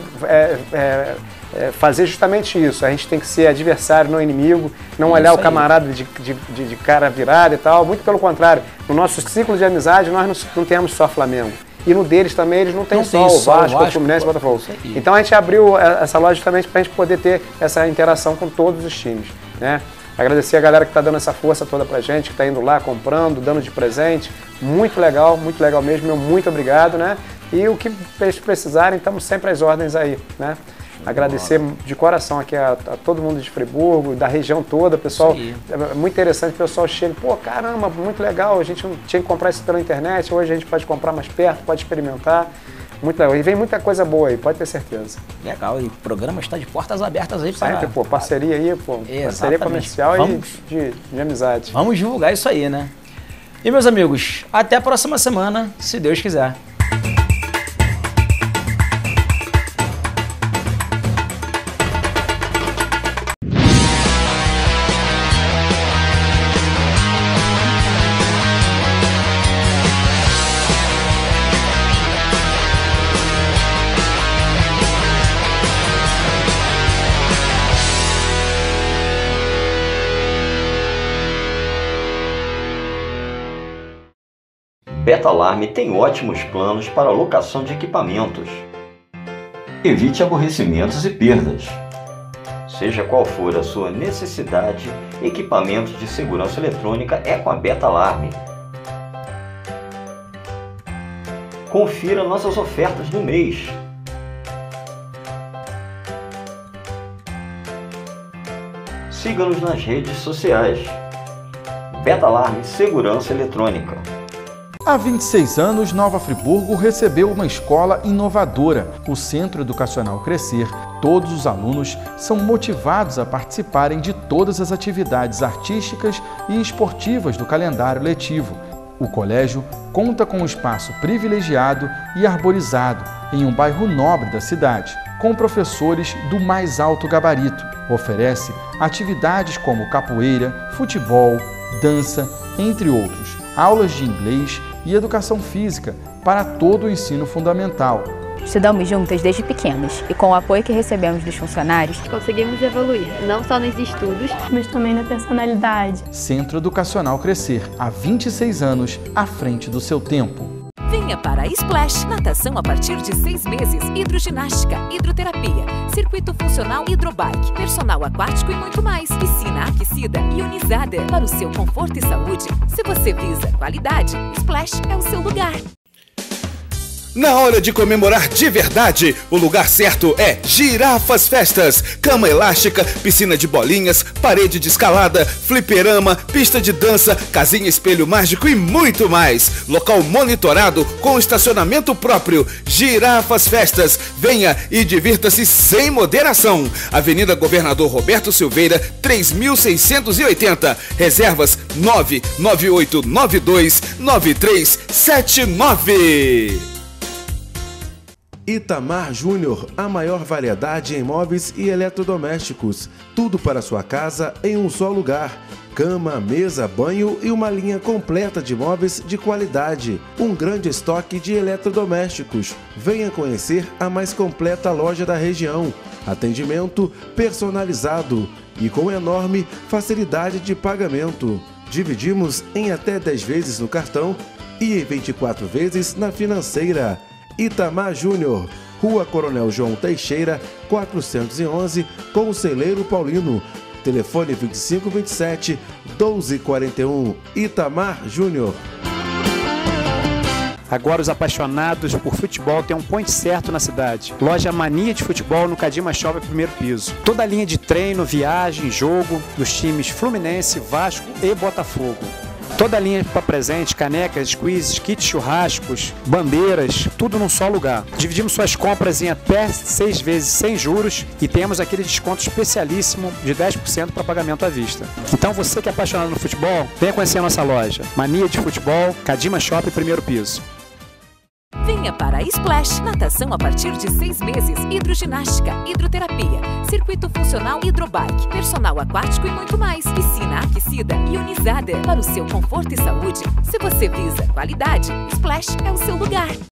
fazer justamente isso, a gente tem que ser adversário, não inimigo, não olhar o camarada de cara virada e tal, muito pelo contrário, no nosso ciclo de amizade nós não temos só Flamengo. E no deles também, eles não têm só o Vasco, o Fluminense e o Botafogo. Então a gente abriu essa loja justamente para a gente poder ter essa interação com todos os times, né? Agradecer a galera que está dando essa força toda pra gente, que está indo lá, comprando, dando de presente. Muito legal mesmo, meu muito obrigado, né? E o que eles precisarem, estamos sempre às ordens aí, né? Agradecer de coração aqui a todo mundo de Friburgo, da região toda, pessoal. É muito interessante, o pessoal chega, pô, caramba, muito legal, a gente não tinha que comprar isso pela internet, hoje a gente pode comprar mais perto, pode experimentar. Muito legal. E vem muita coisa boa aí, pode ter certeza. Legal, e o programa está de portas abertas aí para... Sempre, pô, parceria aí, pô. Parceria comercial e de amizade. Vamos divulgar isso aí, né? E meus amigos, até a próxima semana, se Deus quiser. Betalarme tem ótimos planos para a locação de equipamentos. Evite aborrecimentos e perdas. Seja qual for a sua necessidade, equipamentos de segurança eletrônica é com a Betalarme. Confira nossas ofertas do mês. Siga-nos nas redes sociais. Betalarme Segurança Eletrônica. Há 26 anos, Nova Friburgo recebeu uma escola inovadora, o Centro Educacional Crescer. Todos os alunos são motivados a participarem de todas as atividades artísticas e esportivas do calendário letivo. O colégio conta com um espaço privilegiado e arborizado em um bairro nobre da cidade, com professores do mais alto gabarito. Oferece atividades como capoeira, futebol, dança, entre outros, aulas de inglês e educação física para todo o ensino fundamental. Estudamos juntas desde pequenas e com o apoio que recebemos dos funcionários, conseguimos evoluir, não só nos estudos, mas também na personalidade. Centro Educacional Crescer, há 26 anos, à frente do seu tempo. Venha para a Splash, natação a partir de 6 meses, hidroginástica, hidroterapia, circuito funcional hidrobike, personal aquático e muito mais. Piscina aquecida e ionizada para o seu conforto e saúde. Se você visa qualidade, Splash é o seu lugar. Na hora de comemorar de verdade, o lugar certo é Girafas Festas. Cama elástica, piscina de bolinhas, parede de escalada, fliperama, pista de dança, casinha espelho mágico e muito mais. Local monitorado com estacionamento próprio. Girafas Festas. Venha e divirta-se sem moderação. Avenida Governador Roberto Silveira, 3680. Reservas 998929379. Itamar Júnior, a maior variedade em móveis e eletrodomésticos. Tudo para sua casa em um só lugar. Cama, mesa, banho e uma linha completa de móveis de qualidade. Um grande estoque de eletrodomésticos. Venha conhecer a mais completa loja da região. Atendimento personalizado e com enorme facilidade de pagamento. Dividimos em até 10 vezes no cartão e em 24 vezes na financeira. Itamar Júnior, Rua Coronel João Teixeira, 411, Conselheiro Paulino. Telefone 2527-1241. Itamar Júnior. Agora os apaixonados por futebol têm um ponto certo na cidade. Loja Mania de Futebol no Cadima Shopping, primeiro piso. Toda a linha de treino, viagem, jogo dos times Fluminense, Vasco e Botafogo. Toda a linha para presente, canecas, squeezes, kits churrascos, bandeiras, tudo num só lugar. Dividimos suas compras em até 6 vezes sem juros e temos aquele desconto especialíssimo de 10% para pagamento à vista. Então você que é apaixonado no futebol, venha conhecer a nossa loja. Mania de Futebol, Cadima Shopping, primeiro piso. Venha para a Splash, natação a partir de 6 meses, hidroginástica, hidroterapia, circuito funcional hidrobike, personal aquático e muito mais. Piscina aquecida e ionizada para o seu conforto e saúde. Se você visa qualidade, Splash é o seu lugar.